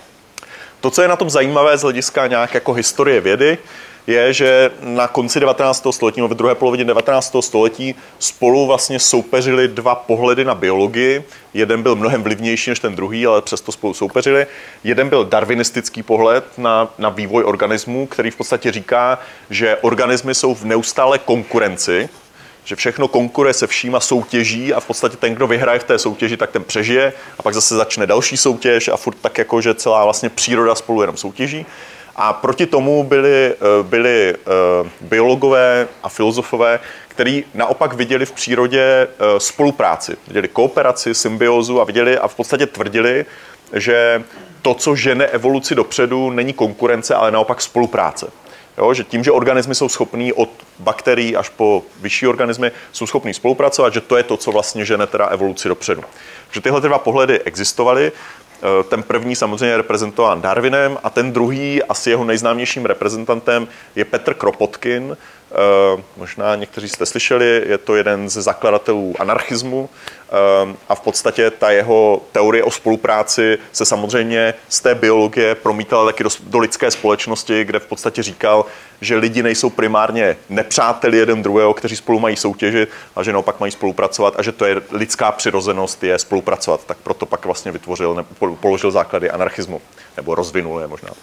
To, co je na tom zajímavé z hlediska nějak jako historie vědy, je, že na konci devatenáctého století, nebo v druhé polovině devatenáctého století spolu vlastně soupeřili dva pohledy na biologii. Jeden byl mnohem vlivnější než ten druhý, ale přesto spolu soupeřili. Jeden byl darwinistický pohled na, na vývoj organismů, který v podstatě říká, že organismy jsou v neustálé konkurenci, že všechno konkuruje se vším a soutěží a v podstatě ten, kdo vyhraje v té soutěži, tak ten přežije a pak zase začne další soutěž a furt tak jako, že celá vlastně příroda spolu jenom soutěží. A proti tomu byli, byli biologové a filozofové, kteří naopak viděli v přírodě spolupráci, viděli kooperaci, symbiózu a viděli a v podstatě tvrdili, že to, co žene evoluci dopředu, není konkurence, ale naopak spolupráce. Jo, že tím, že organismy jsou schopní od bakterií až po vyšší organismy, jsou schopní spolupracovat, že to je to, co vlastně žene teda evoluci dopředu. Že tyhle dva pohledy existovaly. Ten první samozřejmě je reprezentován Darwinem a ten druhý, asi jeho nejznámějším reprezentantem, je Petr Kropotkin. Možná někteří jste slyšeli, je to jeden ze zakladatelů anarchismu a v podstatě ta jeho teorie o spolupráci se samozřejmě z té biologie promítala taky do, do lidské společnosti, kde v podstatě říkal, že lidi nejsou primárně nepřáteli jeden druhého, kteří spolu mají soutěžit, a že naopak mají spolupracovat a že to je lidská přirozenost je spolupracovat. Tak proto pak vlastně vytvořil, položil základy anarchismu, nebo rozvinul je možná.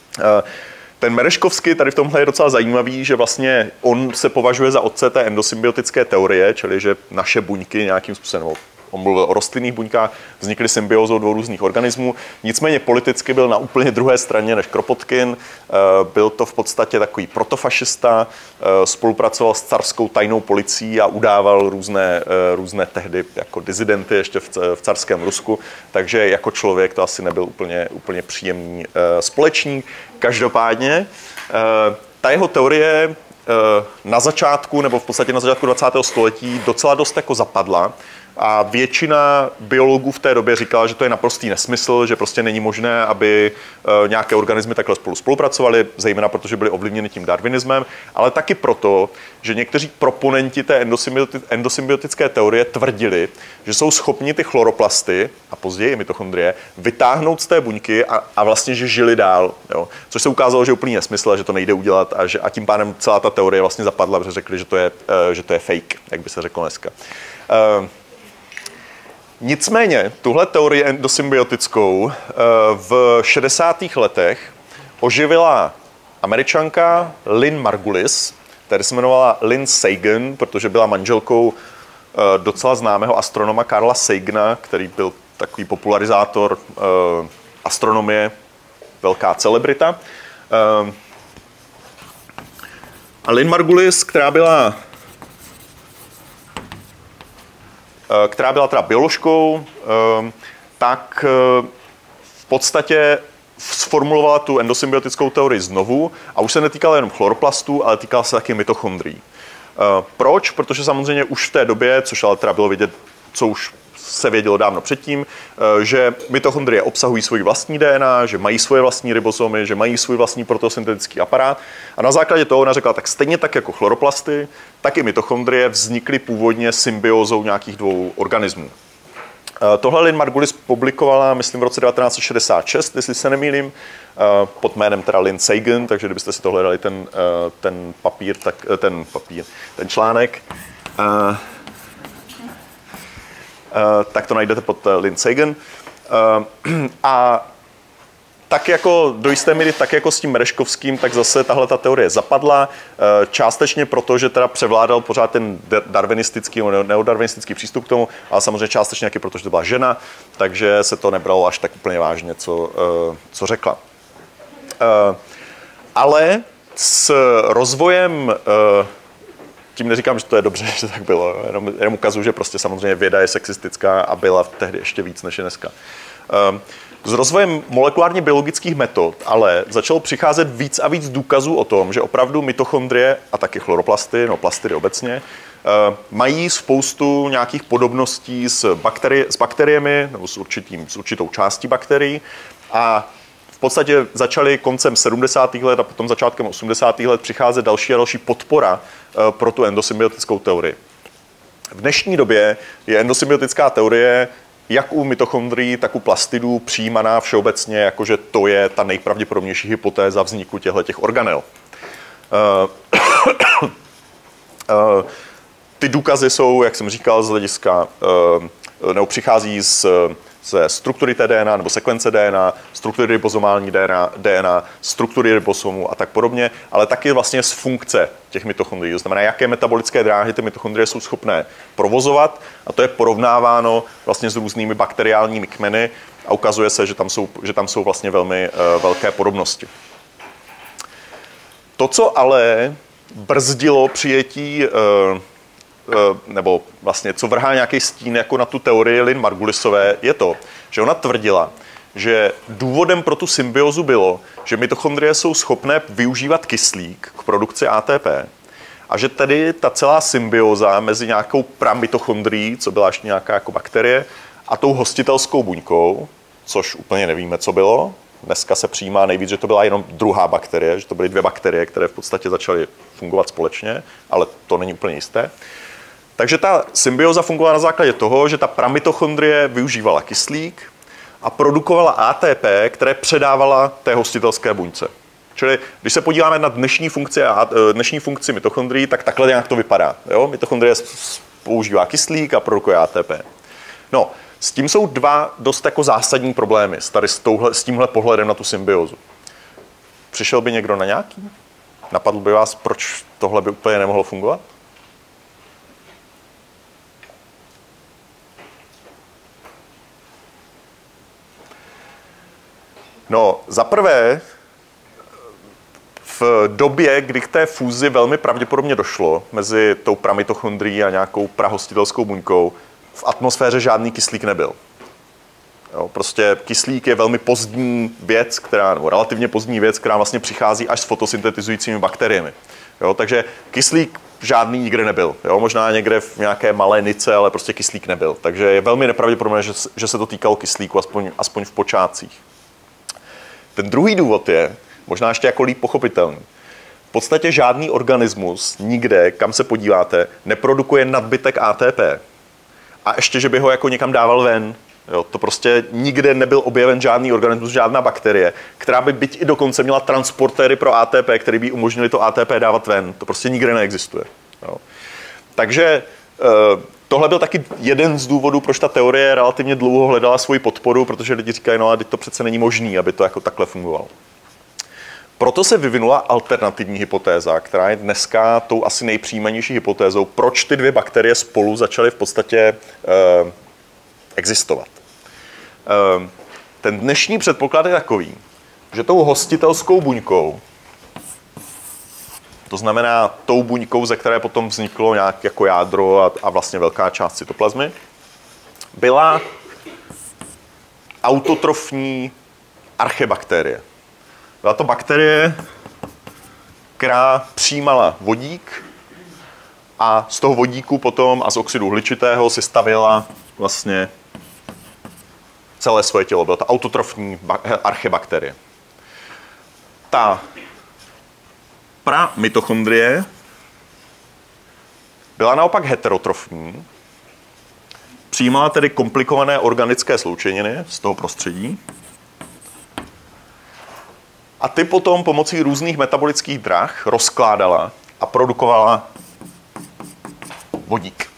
Ten Mereškovský tady v tomhle je docela zajímavý, že vlastně on se považuje za otce té endosymbiotické teorie, čili že naše buňky nějakým způsobem, on mluvil o rostlinných buňkách, vznikly symbiózou dvou různých organismů. Nicméně politicky byl na úplně druhé straně než Kropotkin. Byl to v podstatě takový protofašista, spolupracoval s carskou tajnou policií a udával různé, různé tehdy jako dizidenty ještě v carském Rusku. Takže jako člověk to asi nebyl úplně, úplně příjemný společník. Každopádně ta jeho teorie na začátku, nebo v podstatě na začátku dvacátého století docela dost jako zapadla. A většina biologů v té době říkala, že to je naprostý nesmysl, že prostě není možné, aby nějaké organismy takhle spolu spolupracovaly, zejména protože byly ovlivněny tím darwinismem, ale taky proto, že někteří proponenti té endosymbiotické teorie tvrdili, že jsou schopni ty chloroplasty a později mitochondrie vytáhnout z té buňky a, a vlastně, že žili dál. Jo. Což se ukázalo, že je úplný nesmysl, že to nejde udělat a, že, a tím pádem celá ta teorie vlastně zapadla, protože řekli, že to je, že to je fake, jak by se řeklo dneska. Nicméně, tuhle teorii endosymbiotickou v šedesátých letech oživila Američanka Lynn Margulis, která se jmenovala Lynn Sagan, protože byla manželkou docela známého astronoma Carla Sagana, který byl takový popularizátor astronomie, velká celebrita. A Lynn Margulis, která byla která byla teda bioložkou, tak v podstatě sformulovala tu endosymbiotickou teorii znovu a už se netýkala jenom chloroplastů, ale týkala se taky mitochondrií. Proč? Protože samozřejmě už v té době, což ale teda bylo vidět, co už se vědělo dávno předtím, že mitochondrie obsahují svůj vlastní D N A, že mají svoje vlastní ribozomy, že mají svůj vlastní protosyntetický aparát. A na základě toho ona řekla, tak stejně tak jako chloroplasty, tak i mitochondrie vznikly původně symbiózou nějakých dvou organismů. Tohle Lynn Margulis publikovala, myslím, v roce devatenáct set šedesát šest, jestli se nemýlím, pod jménem teda Lynn Sagan, takže kdybyste si to hledali ten, ten papír, tak ten papír, ten článek, tak to najdete pod Lynn Sagan. A tak jako do jisté míry, tak jako s tím Mereškovským, tak zase tahle ta teorie zapadla. Částečně proto, že teda převládal pořád ten darwinistický, neodarwinistický přístup k tomu, ale samozřejmě částečně taky proto, že to byla žena, takže se to nebralo až tak úplně vážně, co, co řekla. Ale s rozvojem, tím neříkám, že to je dobře, že tak bylo, jenom, jenom ukazuju, že prostě samozřejmě věda je sexistická a byla tehdy ještě víc než je dneska. S rozvojem molekulárně biologických metod ale začalo přicházet víc a víc důkazů o tom, že opravdu mitochondrie a taky chloroplasty, no plastidy obecně, mají spoustu nějakých podobností s, bakteri- s bakteriemi nebo s, určitým, s určitou částí bakterií a v podstatě začaly koncem sedmdesátých let a potom začátkem osmdesátých let přicházet další a další podpora pro tu endosymbiotickou teorii. V dnešní době je endosymbiotická teorie jak u mitochondrií, tak u plastidů přijímaná všeobecně, jakože to je ta nejpravděpodobnější hypotéza vzniku těchto organel. Ty důkazy jsou, jak jsem říkal, z hlediska, nebo přichází z, ze struktury té D N A nebo sekvence D N A, struktury ribozomální D N A, D N A, struktury ribosomů a tak podobně, ale taky vlastně z funkce těch mitochondrií. To znamená, jaké metabolické dráhy ty mitochondrie jsou schopné provozovat a to je porovnáváno vlastně s různými bakteriálními kmeny a ukazuje se, že tam jsou, že tam jsou vlastně velmi uh, velké podobnosti. To, co ale brzdilo přijetí uh, nebo vlastně co vrhá nějaký stín jako na tu teorii Lynn Margulisové, je to, že ona tvrdila, že důvodem pro tu symbiozu bylo, že mitochondrie jsou schopné využívat kyslík k produkci A T P a že tedy ta celá symbioza mezi nějakou pramitochondrií, co byla ještě nějaká jako bakterie, a tou hostitelskou buňkou, což úplně nevíme, co bylo. Dneska se přijímá nejvíc, že to byla jenom druhá bakterie, že to byly dvě bakterie, které v podstatě začaly fungovat společně, ale to není úplně jisté. Takže ta symbioza fungovala na základě toho, že ta pramitochondrie využívala kyslík a produkovala A T P, které předávala té hostitelské buňce. Čili když se podíváme na dnešní funkci, dnešní funkci mitochondrií, tak takhle nějak to vypadá. Jo? Mitochondrie používá kyslík a produkuje A T P. No, s tím jsou dva dost jako zásadní problémy tady s, touhle, s tímhle pohledem na tu symbiozu. Přišel by někdo na nějaký? Napadl by vás, proč tohle by úplně nemohlo fungovat? No, za prvé, v době, kdy k té fúzi velmi pravděpodobně došlo mezi tou pramitochondrií a nějakou prahostitelskou buňkou, v atmosféře žádný kyslík nebyl. Jo, prostě kyslík je velmi pozdní věc, která, nebo relativně pozdní věc, která vlastně přichází až s fotosyntetizujícími bakteriemi. Jo, takže kyslík žádný nikde nebyl. Jo, možná někde v nějaké malé nice, ale prostě kyslík nebyl. Takže je velmi nepravděpodobné, že, že se to týkalo kyslíku, aspoň, aspoň v počátcích. Ten druhý důvod je, možná ještě jako líp pochopitelný. V podstatě žádný organismus nikde, kam se podíváte, neprodukuje nadbytek A T P. A ještě, že by ho jako někam dával ven. Jo, to prostě nikde nebyl objeven žádný organismus, žádná bakterie, která by byť i dokonce měla transportéry pro A T P, které by umožnili to A T P dávat ven. To prostě nikde neexistuje. Jo. Takže tohle byl taky jeden z důvodů, proč ta teorie relativně dlouho hledala svoji podporu, protože lidi říkají, no a teď to přece není možné, aby to jako takhle fungovalo. Proto se vyvinula alternativní hypotéza, která je dneska tou asi nejpříjmenější hypotézou, proč ty dvě bakterie spolu začaly v podstatě eh, existovat. Eh, ten dnešní předpoklad je takový, že tou hostitelskou buňkou, to znamená tou buňkou, ze které potom vzniklo nějak jako jádro a, a vlastně velká část cytoplazmy, byla autotrofní archebakterie. Byla to bakterie, která přijímala vodík a z toho vodíku potom a z oxidu uhličitého si stavěla vlastně celé svoje tělo. Byla to autotrofní archebakterie. Ta pramitochondrie byla naopak heterotrofní, přijímala tedy komplikované organické sloučeniny z toho prostředí. A ty potom pomocí různých metabolických drah rozkládala a produkovala vodík.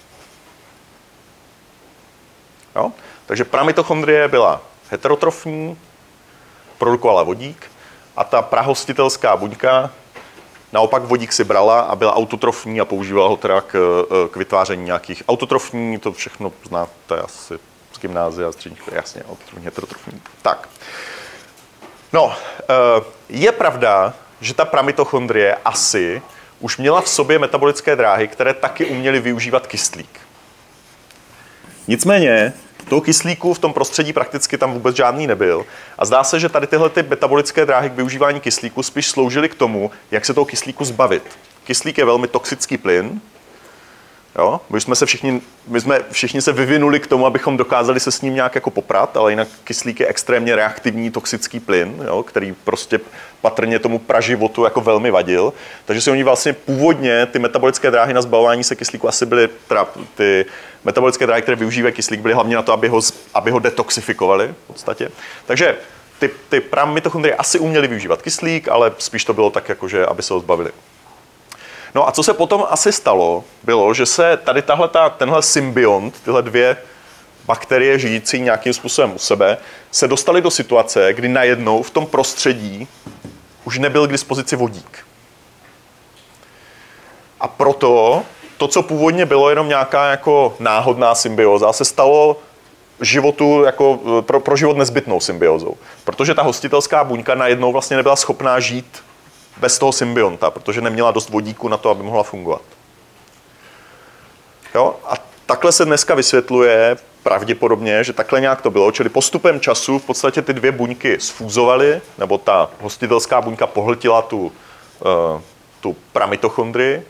Jo? Takže pramitochondrie byla heterotrofní, produkovala vodík a ta prahostitelská buňka naopak vodík si brala a byla autotrofní a používala ho teda k, k vytváření nějakých autotrofní, to všechno znáte asi z gymnázia, středních, jasně, autotrofní, heterotrofní. Tak. No, je pravda, že ta pramitochondrie asi už měla v sobě metabolické dráhy, které taky uměly využívat kyslík. Nicméně, toho kyslíku v tom prostředí prakticky tam vůbec žádný nebyl. A zdá se, že tady tyhle ty metabolické dráhy k využívání kyslíku spíš sloužily k tomu, jak se toho kyslíku zbavit. Kyslík je velmi toxický plyn. Jo? My jsme se všichni, my jsme všichni se vyvinuli k tomu, abychom dokázali se s ním nějak jako poprat, ale jinak kyslík je extrémně reaktivní toxický plyn, jo? Který prostě patrně tomu praživotu jako velmi vadil. Takže si oni vlastně původně ty metabolické dráhy na zbavování se kyslíku asi byly, teda ty metabolické dráhy, které využívají kyslík, byly hlavně na to, aby ho, aby ho detoxifikovali v podstatě. Takže ty, ty pramitochondrie asi uměly využívat kyslík, ale spíš to bylo tak, jakože, aby se ho zbavili. No a co se potom asi stalo, bylo, že se tady tahleta, tenhle symbiont, tyhle dvě bakterie žijící nějakým způsobem u sebe, se dostaly do situace, kdy najednou v tom prostředí už nebyl k dispozici vodík. A proto to, co původně bylo jenom nějaká jako náhodná symbioza, se stalo životu jako pro, pro život nezbytnou symbiózou. Protože ta hostitelská buňka najednou vlastně nebyla schopná žít bez toho symbionta, protože neměla dost vodíku na to, aby mohla fungovat. Jo? A takhle se dneska vysvětluje pravděpodobně, že takhle nějak to bylo, čili postupem času v podstatě ty dvě buňky sfúzovaly, nebo ta hostitelská buňka pohltila tu, uh, tu pramitochondrii.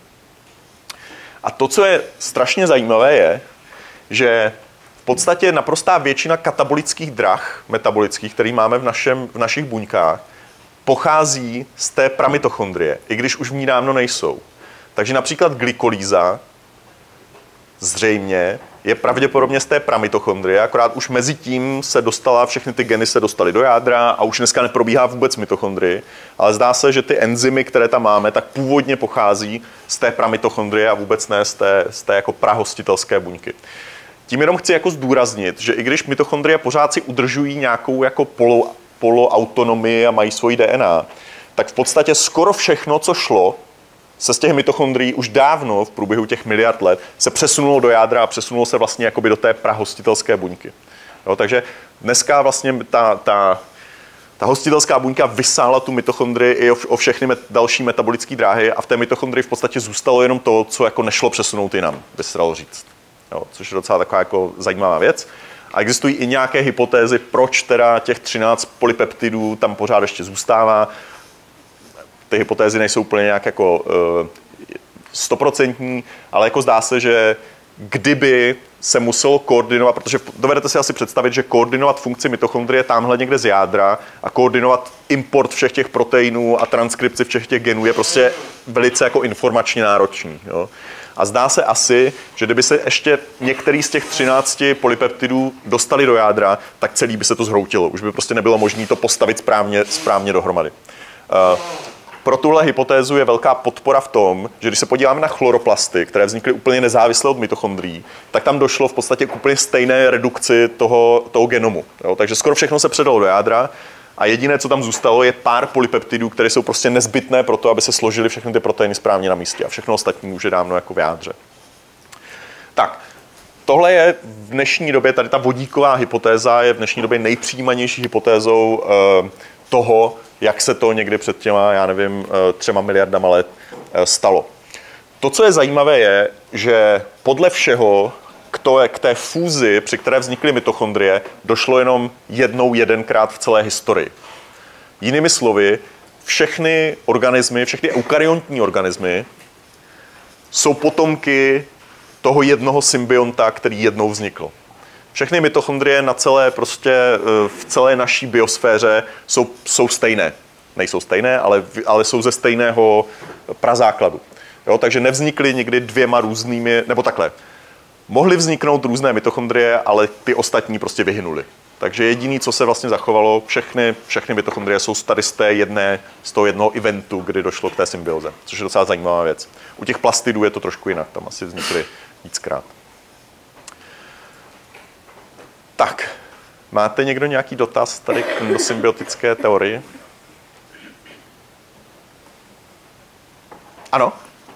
A to, co je strašně zajímavé, je, že v podstatě naprostá většina katabolických drah metabolických, které máme v, našem, v našich buňkách, pochází z té pramitochondrie, i když už v ní dávno nejsou. Takže například glykolýza zřejmě je pravděpodobně z té pramitochondrie, akorát už mezi tím se dostala, všechny ty geny se dostaly do jádra a už dneska neprobíhá vůbec mitochondrii, ale zdá se, že ty enzymy, které tam máme, tak původně pochází z té pramitochondrie a vůbec ne z té, z té jako prahostitelské buňky. Tím jenom chci jako zdůraznit, že i když mitochondrie pořád si udržují nějakou jako polo, poloautonomii a mají svoji D N A, tak v podstatě skoro všechno, co šlo, se z těch mitochondrií už dávno v průběhu těch miliard let se přesunulo do jádra a přesunulo se vlastně jakoby do té prahostitelské buňky. Jo, takže dneska vlastně ta, ta, ta hostitelská buňka vysála tu mitochondrii i o, o všechny met, další metabolické dráhy a v té mitochondrii v podstatě zůstalo jenom to, co jako nešlo přesunout jinam, by se dalo říct. Jo, což je docela taková jako zajímavá věc. A existují i nějaké hypotézy, proč teda těch třináct polypeptidů tam pořád ještě zůstává. Ty hypotézy nejsou úplně nějak jako stoprocentní, ale jako zdá se, že kdyby se muselo koordinovat, protože dovedete si asi představit, že koordinovat funkci mitochondrie tamhle někde z jádra a koordinovat import všech těch proteinů a transkripci všech těch genů je prostě velice jako informačně náročný. Jo? A zdá se asi, že kdyby se ještě některý z těch třinácti polypeptidů dostali do jádra, tak celý by se to zhroutilo. Už by prostě nebylo možné to postavit správně, správně dohromady. Uh, Pro tuhle hypotézu je velká podpora v tom, že když se podíváme na chloroplasty, které vznikly úplně nezávisle od mitochondrií, tak tam došlo v podstatě k úplně stejné redukci toho, toho genomu. Jo? Takže skoro všechno se předalo do jádra a jediné, co tam zůstalo, je pár polypeptidů, které jsou prostě nezbytné pro to, aby se složily všechny ty proteiny správně na místě. A všechno ostatní už je dávno jako v jádře. Tak, tohle je v dnešní době, tady ta vodíková hypotéza je v dnešní době nejpřijímanější hypotézou eh, toho, jak se to někdy před těma, já nevím, třema miliardama let stalo. To, co je zajímavé, je, že podle všeho k, to, k té fúzi, při které vznikly mitochondrie, došlo jenom jednou, jedenkrát v celé historii. Jinými slovy, všechny organismy, všechny eukaryontní organismy jsou potomky toho jednoho symbionta, který jednou vznikl. Všechny mitochondrie na celé, prostě v celé naší biosféře jsou, jsou stejné. Nejsou stejné, ale, ale jsou ze stejného prazákladu. Jo, takže nevznikly nikdy dvěma různými, nebo takhle. Mohly vzniknout různé mitochondrie, ale ty ostatní prostě vyhynuly. Takže jediné, co se vlastně zachovalo, všechny, všechny mitochondrie jsou tady z té jedné, z toho jednoho eventu, kdy došlo k té symbioze, což je docela zajímavá věc. U těch plastidů je to trošku jinak, tam asi vznikly víckrát. Tak, máte někdo nějaký dotaz tady k endosymbiotické teorii? Ano?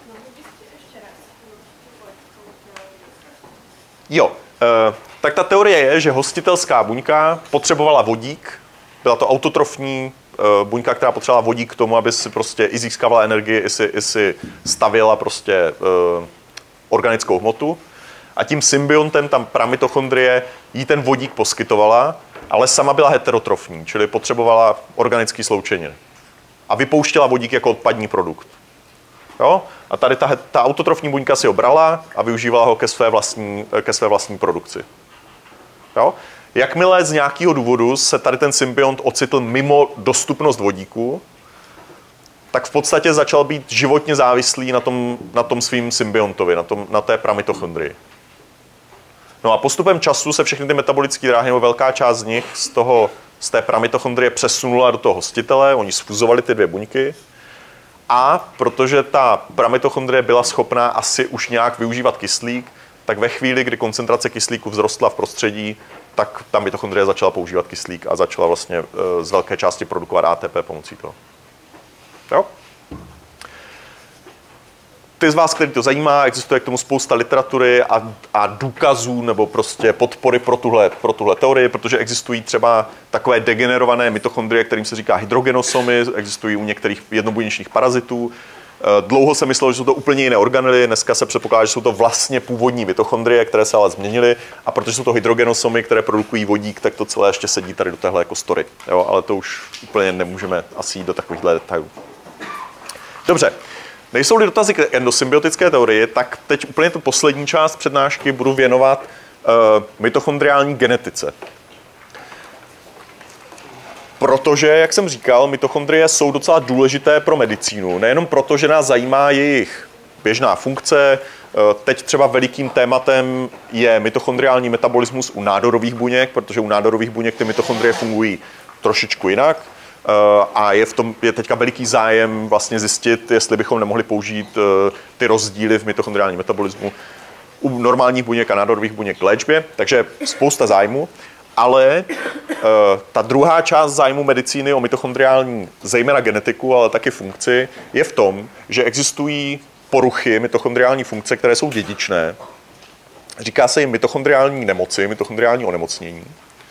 Jo, e, tak ta teorie je, že hostitelská buňka potřebovala vodík, byla to autotrofní e, buňka, která potřebovala vodík k tomu, aby si prostě i získávala energii, i si, i si stavěla prostě e, organickou hmotu. A tím symbiontem, tam pramitochondrie, jí ten vodík poskytovala, ale sama byla heterotrofní, čili potřebovala organické sloučeniny. A vypouštěla vodík jako odpadní produkt. Jo? A tady ta, ta autotrofní buňka si ho brala a využívala ho ke své vlastní, ke své vlastní produkci. Jo? Jakmile z nějakého důvodu se tady ten symbiont ocitl mimo dostupnost vodíku, tak v podstatě začal být životně závislý na tom, na tom svým symbiontovi, na, tom, na té pramitochondrii. No a postupem času se všechny ty metabolické dráhy, nebo velká část z nich z, toho, z té pramitochondrie přesunula do toho hostitele, oni sfuzovali ty dvě buňky. A protože ta pramitochondrie byla schopná asi už nějak využívat kyslík, tak ve chvíli, kdy koncentrace kyslíku vzrostla v prostředí, tak ta mitochondrie začala používat kyslík a začala vlastně z velké části produkovat A T P pomocí toho. Jo? Ty z vás, který to zajímá, existuje k tomu spousta literatury a, a důkazů nebo prostě podpory pro tuhle, pro tuhle teorii, protože existují třeba takové degenerované mitochondrie, kterým se říká hydrogenosomy, existují u některých jednobuněčných parazitů. Dlouho se myslelo, že jsou to úplně jiné organely, dneska se předpokládá, že jsou to vlastně původní mitochondrie, které se ale změnily, a protože jsou to hydrogenosomy, které produkují vodík, tak to celé ještě sedí tady do téhle jako story. Jo, ale to už úplně nemůžeme asi jít do takovýchhle detailů. Dobře. Nejsou-li dotazy k endosymbiotické teorii, tak teď úplně tu poslední část přednášky budu věnovat uh, mitochondriální genetice. Protože, jak jsem říkal, mitochondrie jsou docela důležité pro medicínu. Nejenom proto, že nás zajímá jejich běžná funkce. Teď třeba velikým tématem je mitochondriální metabolismus u nádorových buněk, protože u nádorových buněk ty mitochondrie fungují trošičku jinak. A je v tom je teďka veliký zájem vlastně zjistit, jestli bychom nemohli použít ty rozdíly v mitochondriálním metabolismu u normálních buněk a nádorových buněk k léčbě. Takže spousta zájmu. Ale ta druhá část zájmu medicíny o mitochondriální, zejména genetiku, ale taky funkci, je v tom, že existují poruchy mitochondriální funkce, které jsou dědičné. Říká se jim mitochondriální nemoci, mitochondriální onemocnění.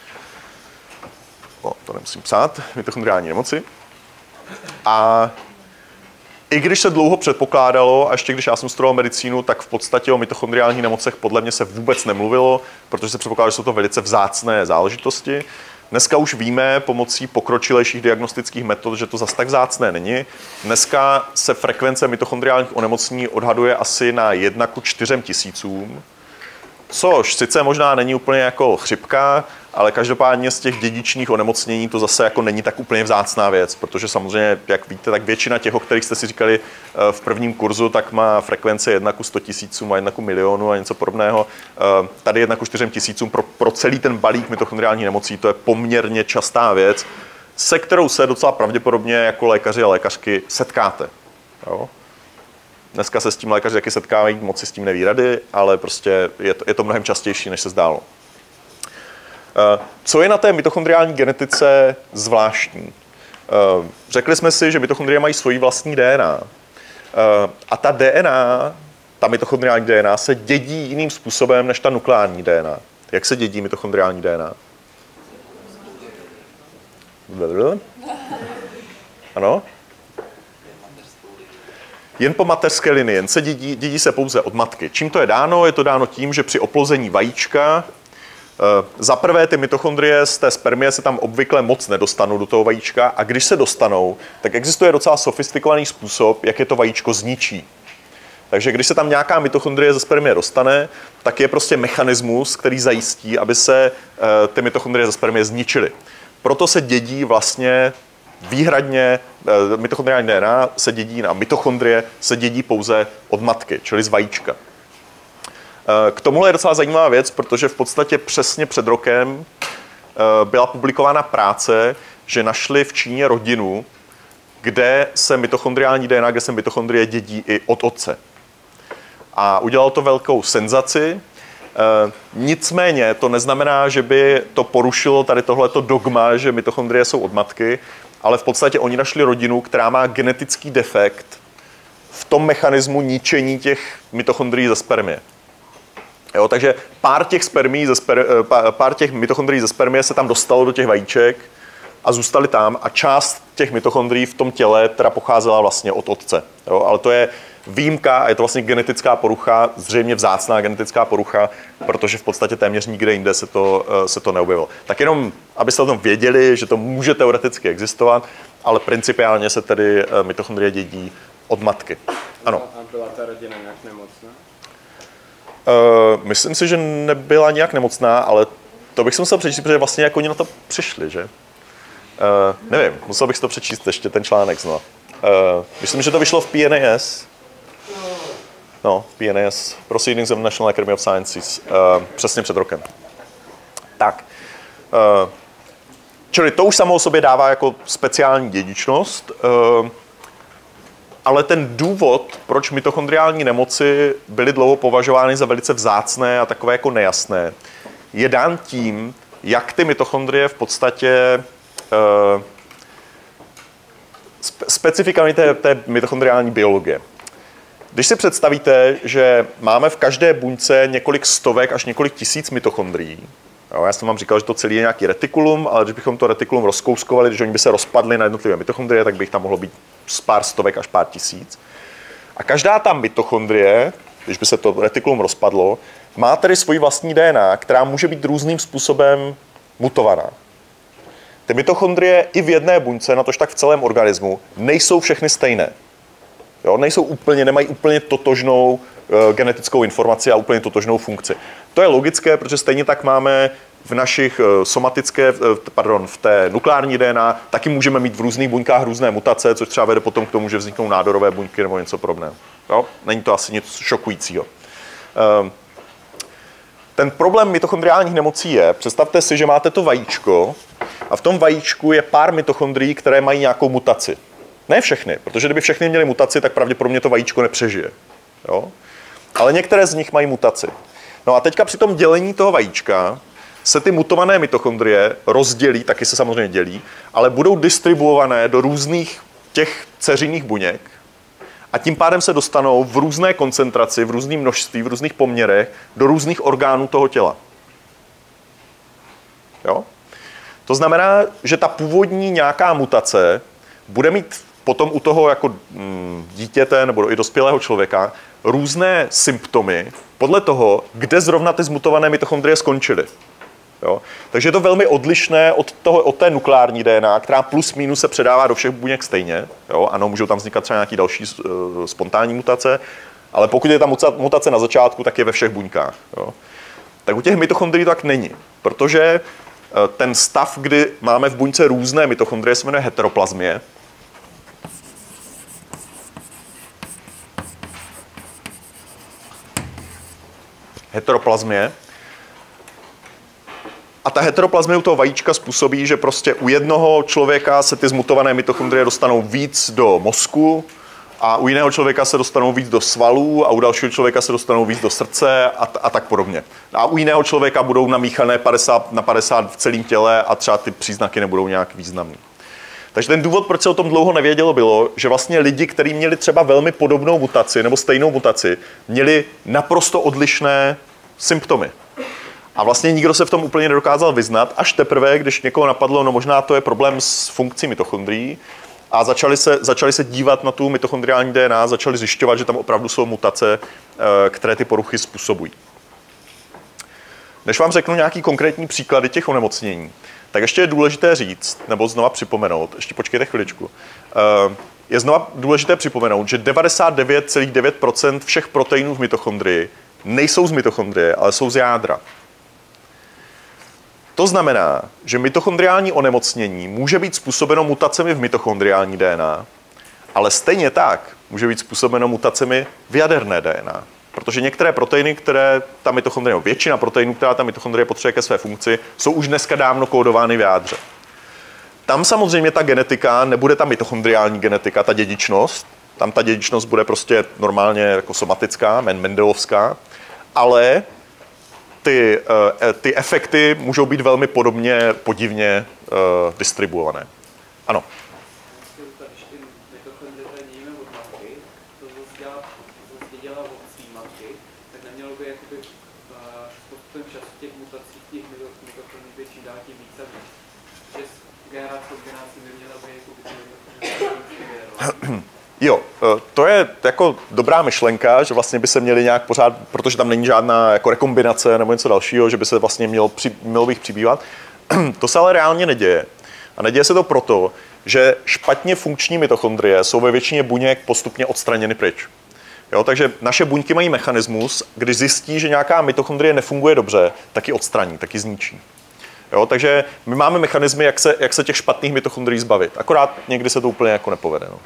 No, to nemusím psát, mitochondriální nemoci. A i když se dlouho předpokládalo, a ještě když já jsem studoval medicínu, tak v podstatě o mitochondriálních nemocech podle mě se vůbec nemluvilo, protože se předpokládalo, že jsou to velice vzácné záležitosti. Dneska už víme pomocí pokročilejších diagnostických metod, že to zas tak vzácné není. Dneska se frekvence mitochondriálních onemocnění odhaduje asi na jedna ku čtyřem tisícům, což sice možná není úplně jako chřipka, ale každopádně z těch dědičných onemocnění to zase jako není tak úplně vzácná věc, protože samozřejmě, jak víte, tak většina těch, o kterých jste si říkali v prvním kurzu, tak má frekvence jedna ku sto tisícům a jedna ku milionu a něco podobného. Tady jedna ku čtyřem tisícům pro, pro celý ten balík mitochondriálních nemocí, to je poměrně častá věc, se kterou se docela pravděpodobně jako lékaři a lékařky setkáte. Jo? Dneska se s tím lékaři taky setkávají, moc si s tím neví rady, ale prostě je to, je to mnohem častější, než se zdálo. Co je na té mitochondriální genetice zvláštní? Řekli jsme si, že mitochondrie mají svoji vlastní D N A. A ta D N A, ta mitochondriální D N A se dědí jiným způsobem než ta nukleární D N A. Jak se dědí mitochondriální D N A? Ano? Jen po mateřské linii, jen se dědí, dědí se pouze od matky. Čím to je dáno? Je to dáno tím, že při oplození vajíčka za prvé ty mitochondrie z té spermie se tam obvykle moc nedostanou do toho vajíčka a když se dostanou, tak existuje docela sofistikovaný způsob, jak je to vajíčko zničí. Takže když se tam nějaká mitochondrie ze spermie dostane, tak je prostě mechanismus, který zajistí, aby se ty mitochondrie ze spermie zničily. Proto se dědí vlastně výhradně, mitochondriální D N A se dědí na mitochondrie, se dědí pouze od matky, čili z vajíčka. K tomuhle je docela zajímavá věc, protože v podstatě přesně před rokem byla publikována práce, že našli v Číně rodinu, kde se mitochondriální D N A, kde se mitochondrie dědí i od otce. A udělalo to velkou senzaci. E, nicméně to neznamená, že by to porušilo tady tohleto dogma, že mitochondrie jsou od matky, ale v podstatě oni našli rodinu, která má genetický defekt v tom mechanismu ničení těch mitochondrií ze spermie. Jo, takže pár těch, spermí ze sper, pár těch mitochondrií ze spermie se tam dostalo do těch vajíček a zůstali tam a část těch mitochondrií v tom těle teda pocházela vlastně od otce. Jo, ale to je výjimka a je to vlastně genetická porucha, zřejmě vzácná genetická porucha, protože v podstatě téměř nikde jinde se to, se to neobjevilo. Tak jenom, abyste o tom věděli, že to může teoreticky existovat, ale principiálně se tedy mitochondrie dědí od matky. Ano. A byla ta rodina nějak nemocná? Uh, myslím si, že nebyla nějak nemocná, ale to bych si musel přečíst, protože vlastně jak oni na to přišli, že? Uh, nevím, musel bych si to přečíst ještě ten článek znovu. Uh, myslím, že to vyšlo v P N A S. No, P N A S, Proceedings of National Academy of Sciences, uh, přesně před rokem. Tak. Uh, čili to už samo o sobě dává jako speciální dědičnost, uh, ale ten důvod, proč mitochondriální nemoci byly dlouho považovány za velice vzácné a takové jako nejasné, je dán tím, jak ty mitochondrie v podstatě uh, specifikami té, té mitochondriální biologie. Když si představíte, že máme v každé buňce několik stovek až několik tisíc mitochondrií, jo, já jsem vám říkal, že to celé je nějaký retikulum, ale když bychom to retikulum rozkouskovali, když oni by se rozpadli na jednotlivé mitochondrie, tak by jich tam mohlo být z pár stovek až pár tisíc. A každá ta mitochondrie, když by se to retikulum rozpadlo, má tedy svoji vlastní D N A, která může být různým způsobem mutovaná. Ty mitochondrie i v jedné buňce, natož tak v celém organismu, nejsou všechny stejné. Jo, nejsou úplně, nemají úplně totožnou uh, genetickou informaci a úplně totožnou funkci. To je logické, protože stejně tak máme v našich uh, somatické, uh, pardon, v té nukleární D N A, taky můžeme mít v různých buňkách různé mutace, což třeba vede potom k tomu, že vzniknou nádorové buňky nebo něco podobného. Jo? Není to asi nic šokujícího. Uh, ten problém mitochondriálních nemocí je, představte si, že máte to vajíčko a v tom vajíčku je pár mitochondrií, které mají nějakou mutaci. Ne všechny, protože kdyby všechny měly mutaci, tak pravděpodobně to vajíčko nepřežije. Jo? Ale některé z nich mají mutaci. No a teďka při tom dělení toho vajíčka se ty mutované mitochondrie rozdělí, taky se samozřejmě dělí, ale budou distribuované do různých těch dceřinných buněk a tím pádem se dostanou v různé koncentraci, v různém množství, v různých poměrech do různých orgánů toho těla. Jo? To znamená, že ta původní nějaká mutace bude mít potom u toho jako dítěte nebo i dospělého člověka různé symptomy podle toho, kde zrovna ty zmutované mitochondrie skončily. Jo? Takže je to velmi odlišné od, toho, od té nukleární D N A, která plus minus se předává do všech buněk stejně. Jo? Ano, můžou tam vznikat třeba nějaké další uh, spontánní mutace, ale pokud je ta mutace na začátku, tak je ve všech buňkách. Jo? Tak u těch mitochondrií tak není, protože uh, ten stav, kdy máme v buňce různé mitochondrie, se jmenuje heteroplazmie. Heteroplazmie. A ta heteroplazmie u toho vajíčka způsobí, že prostě u jednoho člověka se ty zmutované mitochondrie dostanou víc do mozku a u jiného člověka se dostanou víc do svalů a u dalšího člověka se dostanou víc do srdce a, a tak podobně. A u jiného člověka budou namíchané padesát na padesát v celém těle a třeba ty příznaky nebudou nějak významné. Takže ten důvod, proč se o tom dlouho nevědělo, bylo, že vlastně lidi, kteří měli třeba velmi podobnou mutaci nebo stejnou mutaci, měli naprosto odlišné symptomy. A vlastně nikdo se v tom úplně nedokázal vyznat, až teprve, když někoho napadlo, no možná to je problém s funkcí mitochondrií, a začali se, začali se dívat na tu mitochondriální D N A, začali zjišťovat, že tam opravdu jsou mutace, které ty poruchy způsobují. Než vám řeknu nějaký konkrétní příklady těch onemocnění, tak ještě je důležité říct, nebo znova připomenout, ještě počkejte chviličku, je znova důležité připomenout, že devadesát devět celá devět procent všech proteinů v mitochondrii nejsou z mitochondrie, ale jsou z jádra. To znamená, že mitochondriální onemocnění může být způsobeno mutacemi v mitochondriální D N A, ale stejně tak může být způsobeno mutacemi v jaderné D N A. Protože některé proteiny, které ta mitochondrie, většina proteinů, která ta mitochondrie potřebuje ke své funkci, jsou už dneska dávno kódovány v jádře. Tam samozřejmě ta genetika nebude ta mitochondriální genetika, ta dědičnost. Tam ta dědičnost bude prostě normálně jako somatická, mendelovská, ale ty, ty efekty můžou být velmi podobně, podivně uh, distribuované. Ano. Když ty mitochondrie dělíme od matky, to zase dělá od svý matky, tak nemělo by jakoby s postupem času těch mutací těch mitochondrií čím dál tím víc a víc. Že z generace od generace by měla by jakoby ty mitochondrie. Jo, to je jako dobrá myšlenka, že vlastně by se měli nějak pořád, protože tam není žádná jako rekombinace nebo něco dalšího, že by se vlastně mělo, při, mělo bych přibývat. To se ale reálně neděje. A neděje se to proto, že špatně funkční mitochondrie jsou ve většině buněk postupně odstraněny pryč. Jo, takže naše buňky mají mechanismus, když zjistí, že nějaká mitochondrie nefunguje dobře, tak ji odstraní, tak ji zničí. Jo, takže my máme mechanismy, jak se, jak se těch špatných mitochondrií zbavit. Akorát někdy se to úplně jako nepovede. No.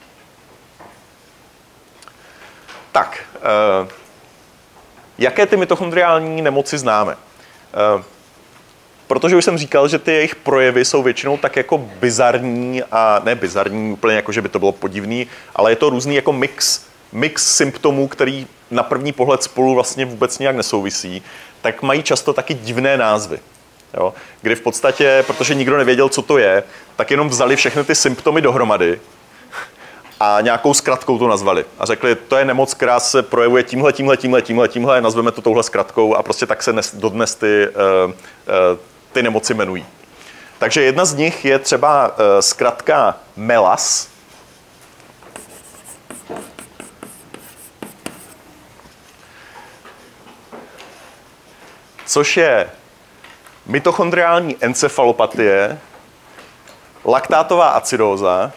Tak, eh, jaké ty mitochondriální nemoci známe? Eh, protože už jsem říkal, že ty jejich projevy jsou většinou tak jako bizarní a ne bizarní úplně jako, že by to bylo podivný, ale je to různý jako mix, mix symptomů, který na první pohled spolu vlastně vůbec nějak nesouvisí, tak mají často taky divné názvy. Jo? Kdy v podstatě, protože nikdo nevěděl, co to je, tak jenom vzali všechny ty symptomy dohromady a nějakou zkratkou to nazvali. A řekli, to je nemoc, která se projevuje tímhle, tímhle, tímhle, tímhle, tímhle, nazveme to touhle zkratkou a prostě tak se dodnes ty, uh, uh, ty nemoci jmenují. Takže jedna z nich je třeba uh, zkratka M E L A S, což je mitochondriální encefalopatie, laktátová acidóza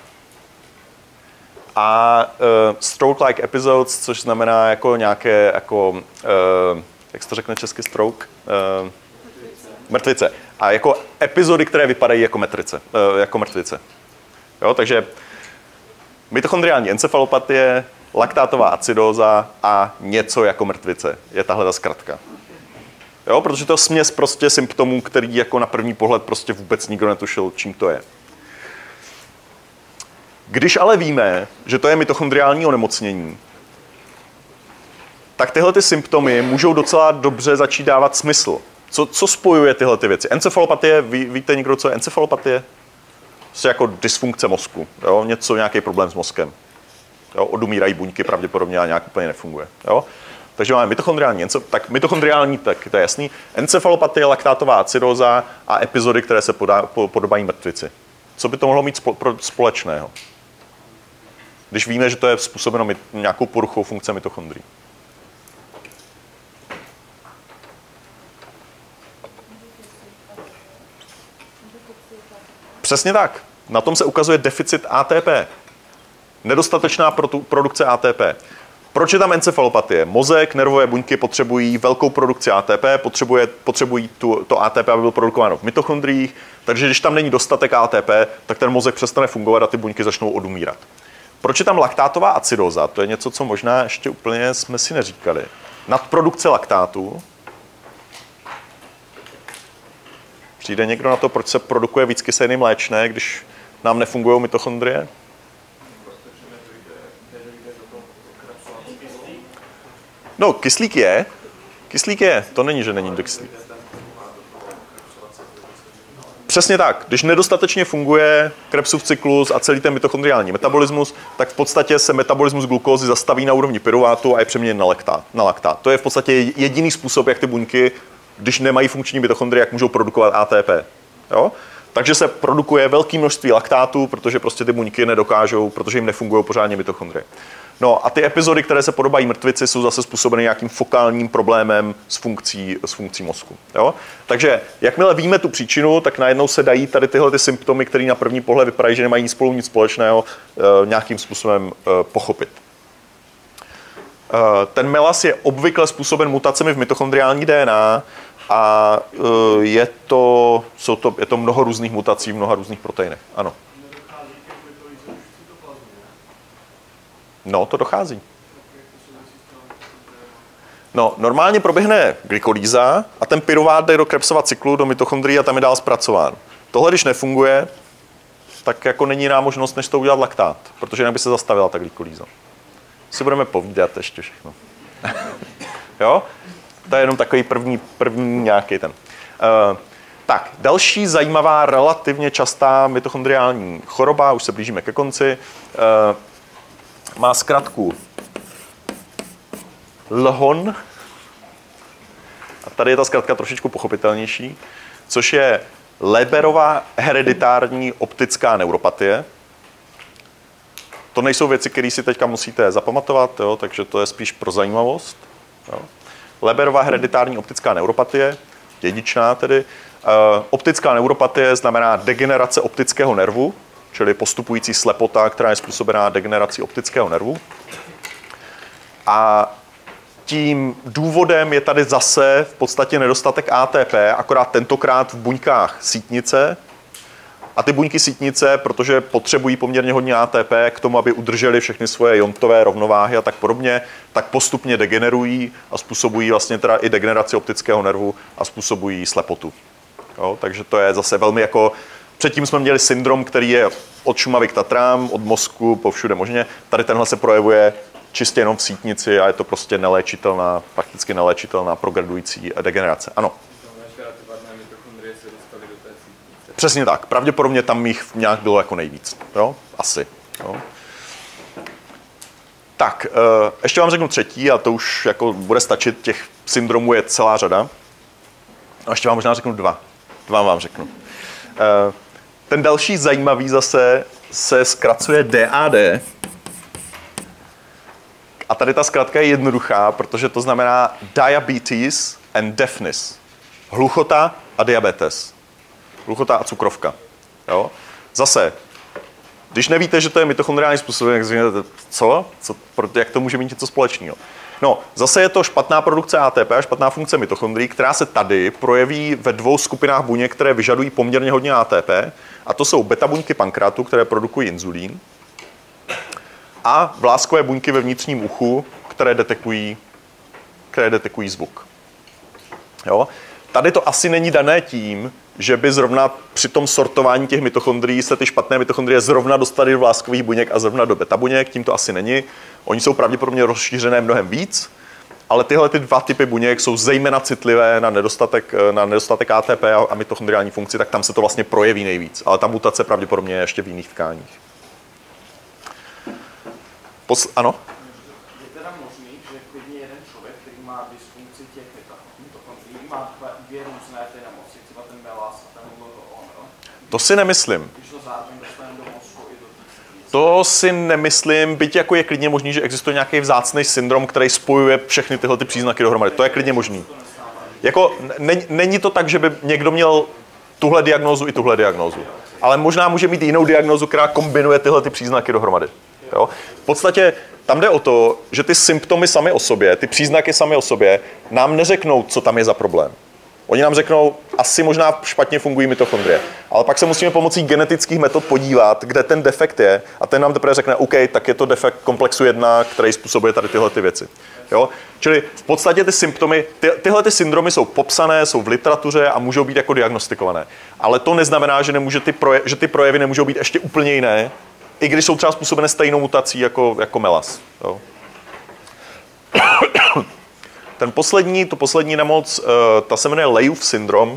a uh, stroke-like episodes, což znamená jako nějaké, jako, uh, jak se to řekne česky, stroke? Uh, mrtvice. A jako epizody, které vypadají jako, metrice, uh, jako mrtvice. Jo, takže mitochondriální encefalopatie, laktátová acidóza a něco jako mrtvice je tahle ta zkratka. Jo, protože to je směs prostě symptomů, který jako na první pohled prostě vůbec nikdo netušil, čím to je. Když ale víme, že to je mitochondriální onemocnění, tak tyhle ty symptomy můžou docela dobře začít dávat smysl. Co, co spojuje tyhle ty věci? Encefalopatie, ví, víte někdo, co je encefalopatie? To je jako dysfunkce mozku, jo? Něco, nějaký problém s mozkem. Jo? Odumírají buňky pravděpodobně a nějak úplně nefunguje. Jo? Takže máme mitochondriální, tak mitochondriální, tak to je jasný, encefalopatie, laktátová acidóza a epizody, které se podá, podobají mrtvici. Co by to mohlo mít společného? Když víme, že to je způsobeno nějakou poruchou funkce mitochondrií. Přesně tak. Na tom se ukazuje deficit A T P. Nedostatečná produkce A T P. Proč je tam encefalopatie? Mozek, nervové buňky potřebují velkou produkci A T P, potřebuje, potřebují tu, to A T P, aby bylo produkováno v mitochondriích, takže když tam není dostatek A T P, tak ten mozek přestane fungovat a ty buňky začnou odumírat. Proč je tam laktátová acidóza? To je něco, co možná ještě úplně jsme si neříkali. Nadprodukce laktátu. Přijde někdo na to, proč se produkuje víc kyseliny mléčné, když nám nefungují mitochondrie? No, kyslík je. Kyslík je. To není, že není kyslík. Přesně tak. Když nedostatečně funguje Krebsův cyklus a celý ten mitochondriální metabolismus, tak v podstatě se metabolismus glukózy zastaví na úrovni pyruvátu a je přeměněn na laktát. Na laktát. To je v podstatě jediný způsob, jak ty buňky, když nemají funkční mitochondrie, jak můžou produkovat A T P. Jo? Takže se produkuje velké množství laktátu, protože prostě ty buňky nedokážou, protože jim nefungují pořádně mitochondrie. No a ty epizody, které se podobají mrtvici, jsou zase způsobeny nějakým fokálním problémem s funkcí, s funkcí mozku. Jo? Takže jakmile víme tu příčinu, tak najednou se dají tady tyhle ty symptomy, které na první pohled vypadají, že nemají spolu nic společného, nějakým způsobem pochopit. Ten M E L A S je obvykle způsoben mutacemi v mitochondriální D N A a je to, jsou to, je to mnoho různých mutací v mnoha různých proteinech. Ano. No, to dochází. No, normálně proběhne glykolýza a ten pyruvát jde do Krebsova cyklu, do mitochondrií a tam je dál zpracován. Tohle, když nefunguje, tak jako není jiná možnost, než to udělat laktát, protože jinak by se zastavila ta glykolýza. Si budeme povídat ještě všechno. Jo? To je jenom takový první, první nějaký ten. Uh, tak, další zajímavá, relativně častá mitochondriální choroba, už se blížíme ke konci, uh, má zkratku L H O N. A tady je ta zkratka trošičku pochopitelnější, což je Leberová hereditární optická neuropatie. To nejsou věci, které si teďka musíte zapamatovat, jo, takže to je spíš pro zajímavost. Jo. Leberová hereditární optická neuropatie, dědičná tedy. E, optická neuropatie znamená degenerace optického nervu, čili postupující slepota, která je způsobená degenerací optického nervu. A tím důvodem je tady zase v podstatě nedostatek A T P, akorát tentokrát v buňkách sítnice. A ty buňky sítnice, protože potřebují poměrně hodně A T P k tomu, aby udrželi všechny svoje iontové rovnováhy a tak podobně, tak postupně degenerují a způsobují vlastně teda i degeneraci optického nervu a způsobují slepotu. Jo, takže to je zase velmi jako... Předtím jsme měli syndrom, který je od Šumavy k Tatrám, od mozku po všude možně. Tady tenhle se projevuje čistě jenom v sítnici a je to prostě neléčitelná, prakticky neléčitelná progredující degenerace. Ano. Přesně tak. Pravděpodobně tam jich nějak bylo jako nejvíc. Jo? Asi. Jo? Tak, ještě vám řeknu třetí a to už jako bude stačit. Těch syndromů je celá řada. A ještě vám možná řeknu dva. Dva vám řeknu. Ten další zajímavý zase se zkracuje D A D. A tady ta zkratka je jednoduchá, protože to znamená diabetes and deafness. Hluchota a diabetes. Hluchota a cukrovka. Jo? Zase, když nevíte, že to je mitochondriální způsob, jak říkáte, co? co? Jak to může mít něco společného? No, zase je to špatná produkce A T P a špatná funkce mitochondrií, která se tady projeví ve dvou skupinách buněk, které vyžadují poměrně hodně A T P. A to jsou beta buňky pankreatu, které produkují inzulín, a vláskové buňky ve vnitřním uchu, které detekují, které detekují zvuk. Jo? Tady to asi není dané tím, že by zrovna při tom sortování těch mitochondrií se ty špatné mitochondrie zrovna dostaly do vláskových buněk a zrovna do beta buněk, tím to asi není. Oni jsou pravděpodobně rozšířené mnohem víc, ale tyhle ty dva typy buněk jsou zejména citlivé na nedostatek, na nedostatek A T P a mitochondriální funkci, tak tam se to vlastně projeví nejvíc. Ale ta mutace pravděpodobně je ještě v jiných tkáních. Pos- ano? Je teda možný, že klidně jeden člověk, který má dysfunkci těch mitochondrií, má dvě různé ty nemoci, třeba ten melas a ten L H O N. To si nemyslím. Když to zároveň dostaneme do mozku i do těch. To si nemyslím, byť jako je klidně možný, že existuje nějaký vzácný syndrom, který spojuje všechny tyhle ty příznaky dohromady. To je klidně možný. Jako, ne, není to tak, že by někdo měl tuhle diagnózu i tuhle diagnózu. Ale možná může mít jinou diagnózu, která kombinuje tyhle ty příznaky dohromady. Jo? V podstatě tam jde o to, že ty symptomy sami o sobě, ty příznaky sami o sobě nám neřeknou, co tam je za problém. Oni nám řeknou, asi možná špatně fungují mitochondrie, ale pak se musíme pomocí genetických metod podívat, kde ten defekt je, a ten nám teprve řekne, OK, tak je to defekt komplexu jedna, který způsobuje tady tyhle ty věci. Jo? Čili v podstatě ty symptomy, ty, tyhle ty syndromy jsou popsané, jsou v literatuře a můžou být jako diagnostikované. Ale to neznamená, že, nemůže ty, proje, že ty projevy nemůžou být ještě úplně jiné, i když jsou třeba způsobené stejnou mutací jako, jako melas. Jo. Ten poslední, tu poslední nemoc, ta se jmenuje Leigh syndrom.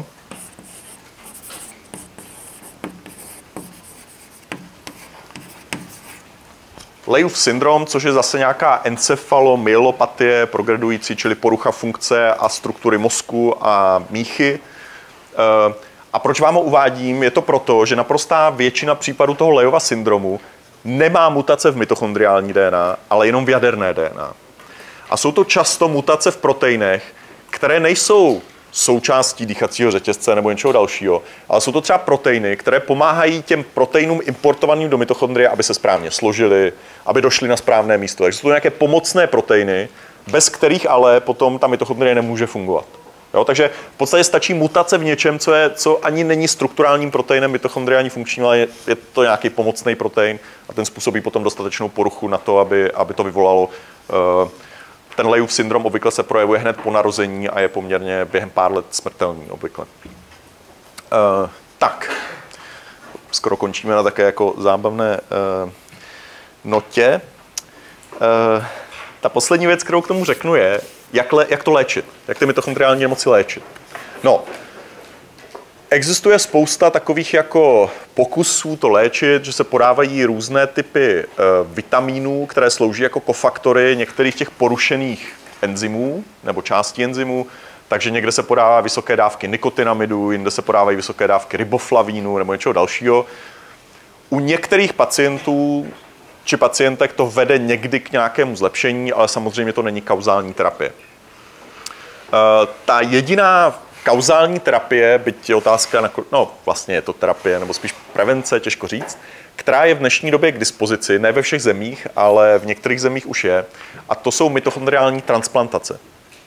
Leigh syndrom, což je zase nějaká encefalomyelopatie progredující, čili porucha funkce a struktury mozku a míchy. A proč vám ho uvádím? Je to proto, že naprostá většina případů toho Leighova syndromu nemá mutace v mitochondriální D N A, ale jenom v jaderné D N A. A jsou to často mutace v proteinech, které nejsou součástí dýchacího řetězce nebo něčeho dalšího, ale jsou to třeba proteiny, které pomáhají těm proteinům importovaným do mitochondrie, aby se správně složily, aby došly na správné místo. Takže jsou to nějaké pomocné proteiny, bez kterých ale potom ta mitochondrie nemůže fungovat. Jo, takže v podstatě stačí mutace v něčem, co, je, co ani není strukturálním proteinem mitochondriální funkčním, ale je, je to nějaký pomocný protein a ten způsobí potom dostatečnou poruchu na to, aby, aby to vyvolalo uh, ten Lejův syndrom obvykle se projevuje hned po narození a je poměrně během pár let smrtelný obvykle. Uh, tak, skoro končíme na také jako zábavné uh, notě. Uh, ta poslední věc, kterou k tomu řeknu, je, jak, le, jak to léčit, jak ty mitochondriální nemoci léčit. No, existuje spousta takových jako pokusů to léčit, že se podávají různé typy uh, vitamínů, které slouží jako kofaktory některých těch porušených enzymů nebo částí enzymů. Takže někde se podává vysoké dávky nikotinamidu, jinde se podávají vysoké dávky riboflavínu nebo něčeho dalšího. U některých pacientů či pacientek to vede někdy k nějakému zlepšení, ale samozřejmě to není kauzální terapie. Uh, ta jediná kauzální terapie, byť je otázka, no vlastně je to terapie, nebo spíš prevence, těžko říct, která je v dnešní době k dispozici, ne ve všech zemích, ale v některých zemích už je, a to jsou mitochondriální transplantace.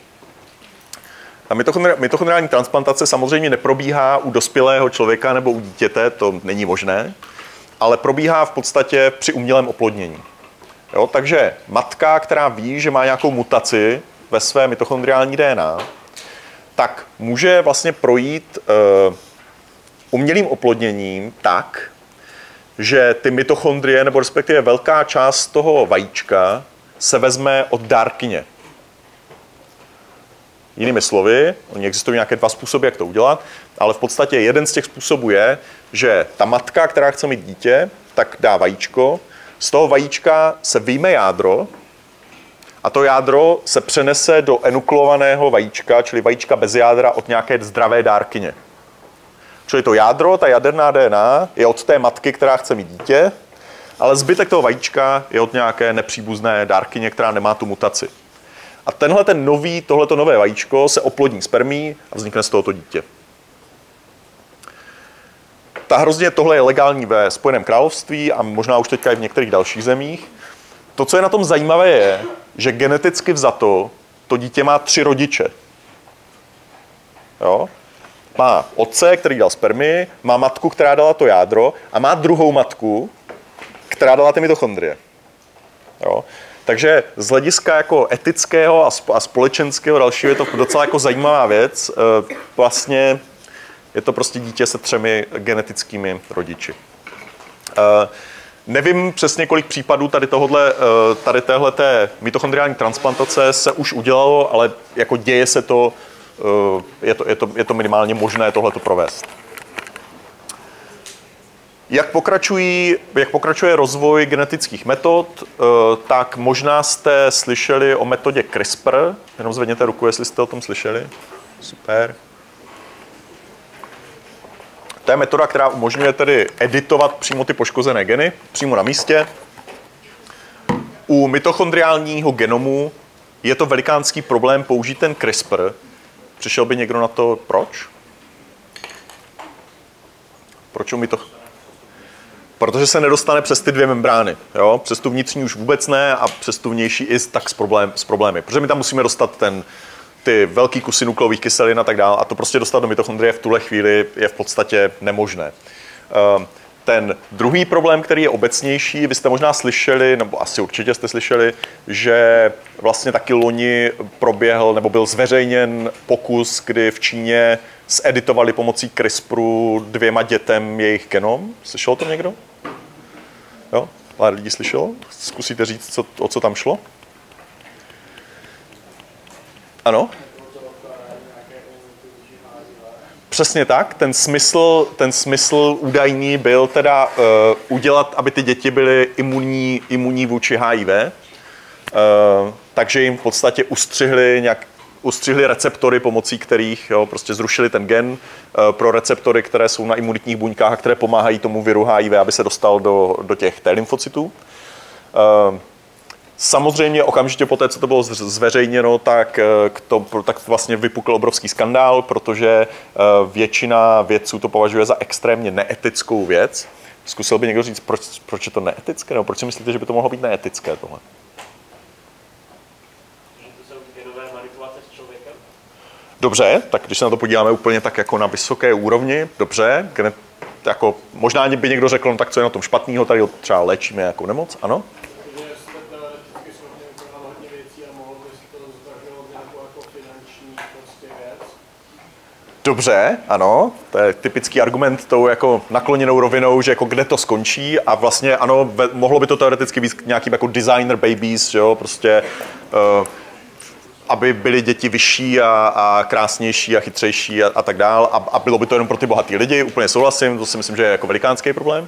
A mitochondri- mitochondriální transplantace samozřejmě neprobíhá u dospělého člověka nebo u dítěte, to není možné, ale probíhá v podstatě při umělém oplodnění. Jo, takže matka, která ví, že má nějakou mutaci ve své mitochondriální D N A, tak může vlastně projít uh, umělým oplodněním tak, že ty mitochondrie, nebo respektive velká část toho vajíčka, se vezme od dárkyně. Jinými slovy, oni existují nějaké dva způsoby, jak to udělat, ale v podstatě jeden z těch způsobů je, že ta matka, která chce mít dítě, tak dá vajíčko, z toho vajíčka se vyjme jádro a to jádro se přenese do enuklovaného vajíčka, čili vajíčka bez jádra od nějaké zdravé dárkyně. Čili to jádro, ta jaderná D N A, je od té matky, která chce mít dítě, ale zbytek toho vajíčka je od nějaké nepříbuzné dárkyně, která nemá tu mutaci. A tenhle ten nový, tohleto nové vajíčko se oplodní spermí a vznikne z tohoto dítě. Ta hrozně tohle je legální ve Spojeném království a možná už teďka i v některých dalších zemích. To, co je na tom zajímavé, je, že geneticky vzato to dítě má tři rodiče. Jo? Má otce, který dal spermii, má matku, která dala to jádro a má druhou matku, která dala ty mitochondrie. Jo? Takže z hlediska jako etického a společenského dalšího je to docela jako zajímavá věc. Vlastně je to prostě dítě se třemi genetickými rodiči. Nevím přesně, kolik případů tady tohodle, tady téhleté mitochondriální transplantace se už udělalo, ale jako děje se to, je to, je to, je to minimálně možné tohleto provést. Jak, pokračují, jak pokračuje rozvoj genetických metod, tak možná jste slyšeli o metodě CRISPR. Jenom zvedněte ruku, jestli jste o tom slyšeli. Super. To je metoda, která umožňuje tedy editovat přímo ty poškozené geny, přímo na místě. U mitochondriálního genomu je to velikánský problém použít ten CRISPR. Přišel by někdo na to, proč? Proč u mitochondriálního? Protože se nedostane přes ty dvě membrány. Jo? Přes tu vnitřní už vůbec ne a přes tu vnější i tak s, problém, s problémy. Protože my tam musíme dostat ten, ty velký kusy nukleových kyselin a tak dále a to prostě dostat do mitochondrie v tuhle chvíli je v podstatě nemožné. Ten druhý problém, který je obecnější, vy jste možná slyšeli, nebo asi určitě jste slyšeli, že vlastně taky loni proběhl nebo byl zveřejněn pokus, kdy v Číně zeditovali pomocí CRISPRu dvěma dětem jejich genom. Slyšel to někdo? Jo? Pár lidí slyšelo? Zkusíte říct, co, o co tam šlo? Ano? Přesně tak. Ten smysl, ten smysl údajný byl teda uh, udělat, aby ty děti byly imunní, imunní vůči H I V. Uh, takže jim v podstatě ustřihli nějak ustřihli receptory, pomocí kterých jo, prostě zrušili ten gen uh, pro receptory, které jsou na imunitních buňkách a které pomáhají tomu viru H I V, aby se dostal do, do těch T lymfocytů. Uh, samozřejmě okamžitě po té, co to bylo zveřejněno, tak, to, tak vlastně vypukl obrovský skandál, protože uh, většina vědců to považuje za extrémně neetickou věc. Zkusil by někdo říct, proč, proč je to neetické? Nebo proč si myslíte, že by to mohlo být neetické tohle? Dobře, tak když se na to podíváme úplně tak jako na vysoké úrovni, dobře, kde, jako, možná by někdo řekl, no tak co je na tom špatného, tady třeba léčíme jako nemoc, ano? Takže jste teoreticky schopni vykonat hodně věcí a mohlo by se to finanční prostě věc. Dobře, ano, to je typický argument tou jako nakloněnou rovinou, že jako kde to skončí a vlastně ano, ve, mohlo by to teoreticky být nějaký jako designer babies, že jo, prostě uh, aby byly děti vyšší a, a krásnější a chytřejší a, a tak dál a, a bylo by to jenom pro ty bohatý lidi, úplně souhlasím, to si myslím, že je jako velikánský problém.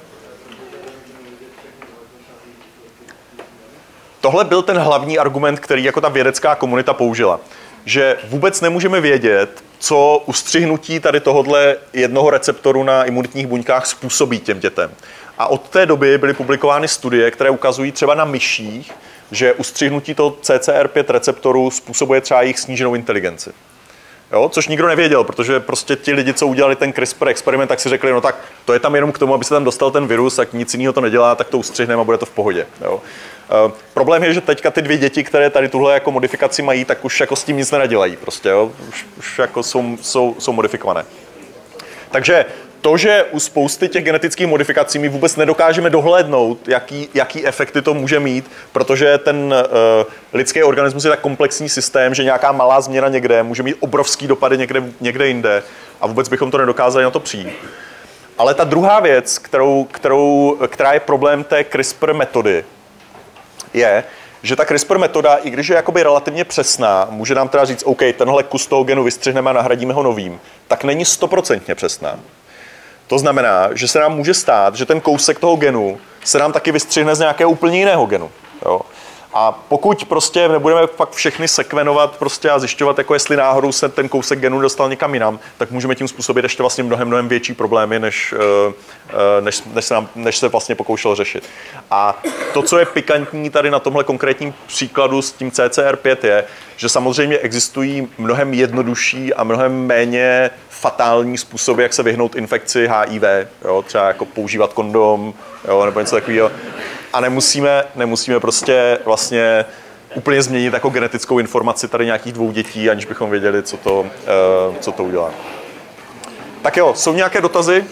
Tohle byl ten hlavní argument, který jako ta vědecká komunita použila. Že vůbec nemůžeme vědět, co ustřihnutí tady tohodle jednoho receptoru na imunitních buňkách způsobí těm dětem. A od té doby byly publikovány studie, které ukazují třeba na myších, že ustřihnutí toho C C R pět receptoru způsobuje třeba jejich sníženou inteligenci. Jo? Což nikdo nevěděl, protože prostě ti lidi, co udělali ten CRISPR experiment, tak si řekli, no tak to je tam jenom k tomu, aby se tam dostal ten virus, tak nic jiného to nedělá, tak to ustřihneme a bude to v pohodě. Jo? Uh, problém je, že teďka ty dvě děti, které tady tuhle jako modifikaci mají, tak už jako s tím nic nenadělají prostě, jo? Už, už jako jsou, jsou, jsou modifikované. Takže to, že u spousty těch genetických modifikací my vůbec nedokážeme dohlédnout, jaký, jaký efekty to může mít, protože ten uh, lidský organismus je tak komplexní systém, že nějaká malá změna někde může mít obrovský dopady někde, někde jinde a vůbec bychom to nedokázali na to přijít. Ale ta druhá věc, kterou, kterou, která je problém té CRISPR metody, je, že ta CRISPR metoda, i když je jakoby relativně přesná, může nám teda říct, OK, tenhle kus toho genu vystřihneme a nahradíme ho novým, tak není stoprocentně přesná. To znamená, že se nám může stát, že ten kousek toho genu se nám taky vystřihne z nějakého úplně jiného genu. Jo? A pokud prostě nebudeme fakt všechny sekvenovat prostě a zjišťovat, jako jestli náhodou se ten kousek genu dostal někam jinam, tak můžeme tím způsobit ještě vlastně mnohem, mnohem větší problémy, než, než, než, se nám, než se vlastně pokoušel řešit. A to, co je pikantní tady na tomhle konkrétním příkladu s tím C C R pět je, že samozřejmě existují mnohem jednodušší a mnohem méně fatální způsoby, jak se vyhnout infekci H I V, jo? Třeba jako používat kondom, jo? Nebo něco takového. A nemusíme, nemusíme prostě vlastně úplně změnit jako genetickou informaci tady nějakých dvou dětí, aniž bychom věděli, co to, uh, co to udělá. Tak jo, jsou nějaké dotazy?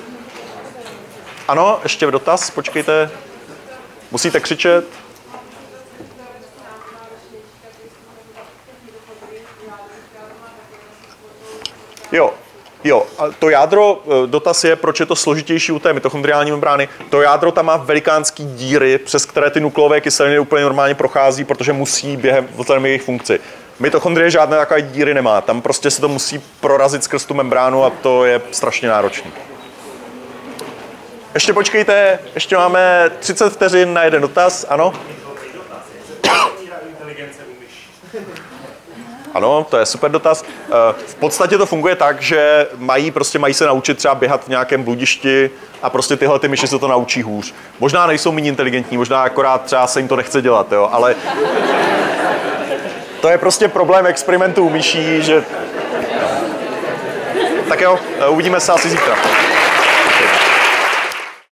Ano, ještě dotaz, počkejte. Musíte křičet. Jo. Jo, a to jádro, dotaz je, proč je to složitější u té mitochondriální membrány. To jádro tam má velikánský díry, přes které ty nukleové kyseliny úplně normálně prochází, protože musí během vzhledem jejich funkci. Mitochondrie žádné takové díry nemá, tam prostě se to musí prorazit skrz tu membránu a to je strašně náročné. Ještě počkejte, ještě máme třicet vteřin na jeden dotaz, ano? Ano, to je super dotaz. V podstatě to funguje tak, že mají, prostě mají se naučit třeba běhat v nějakém bludišti a prostě tyhle ty myši se to naučí hůř. Možná nejsou méně inteligentní, možná akorát třeba se jim to nechce dělat, jo, ale to je prostě problém experimentů myší, že... Tak jo, uvidíme se asi zítra.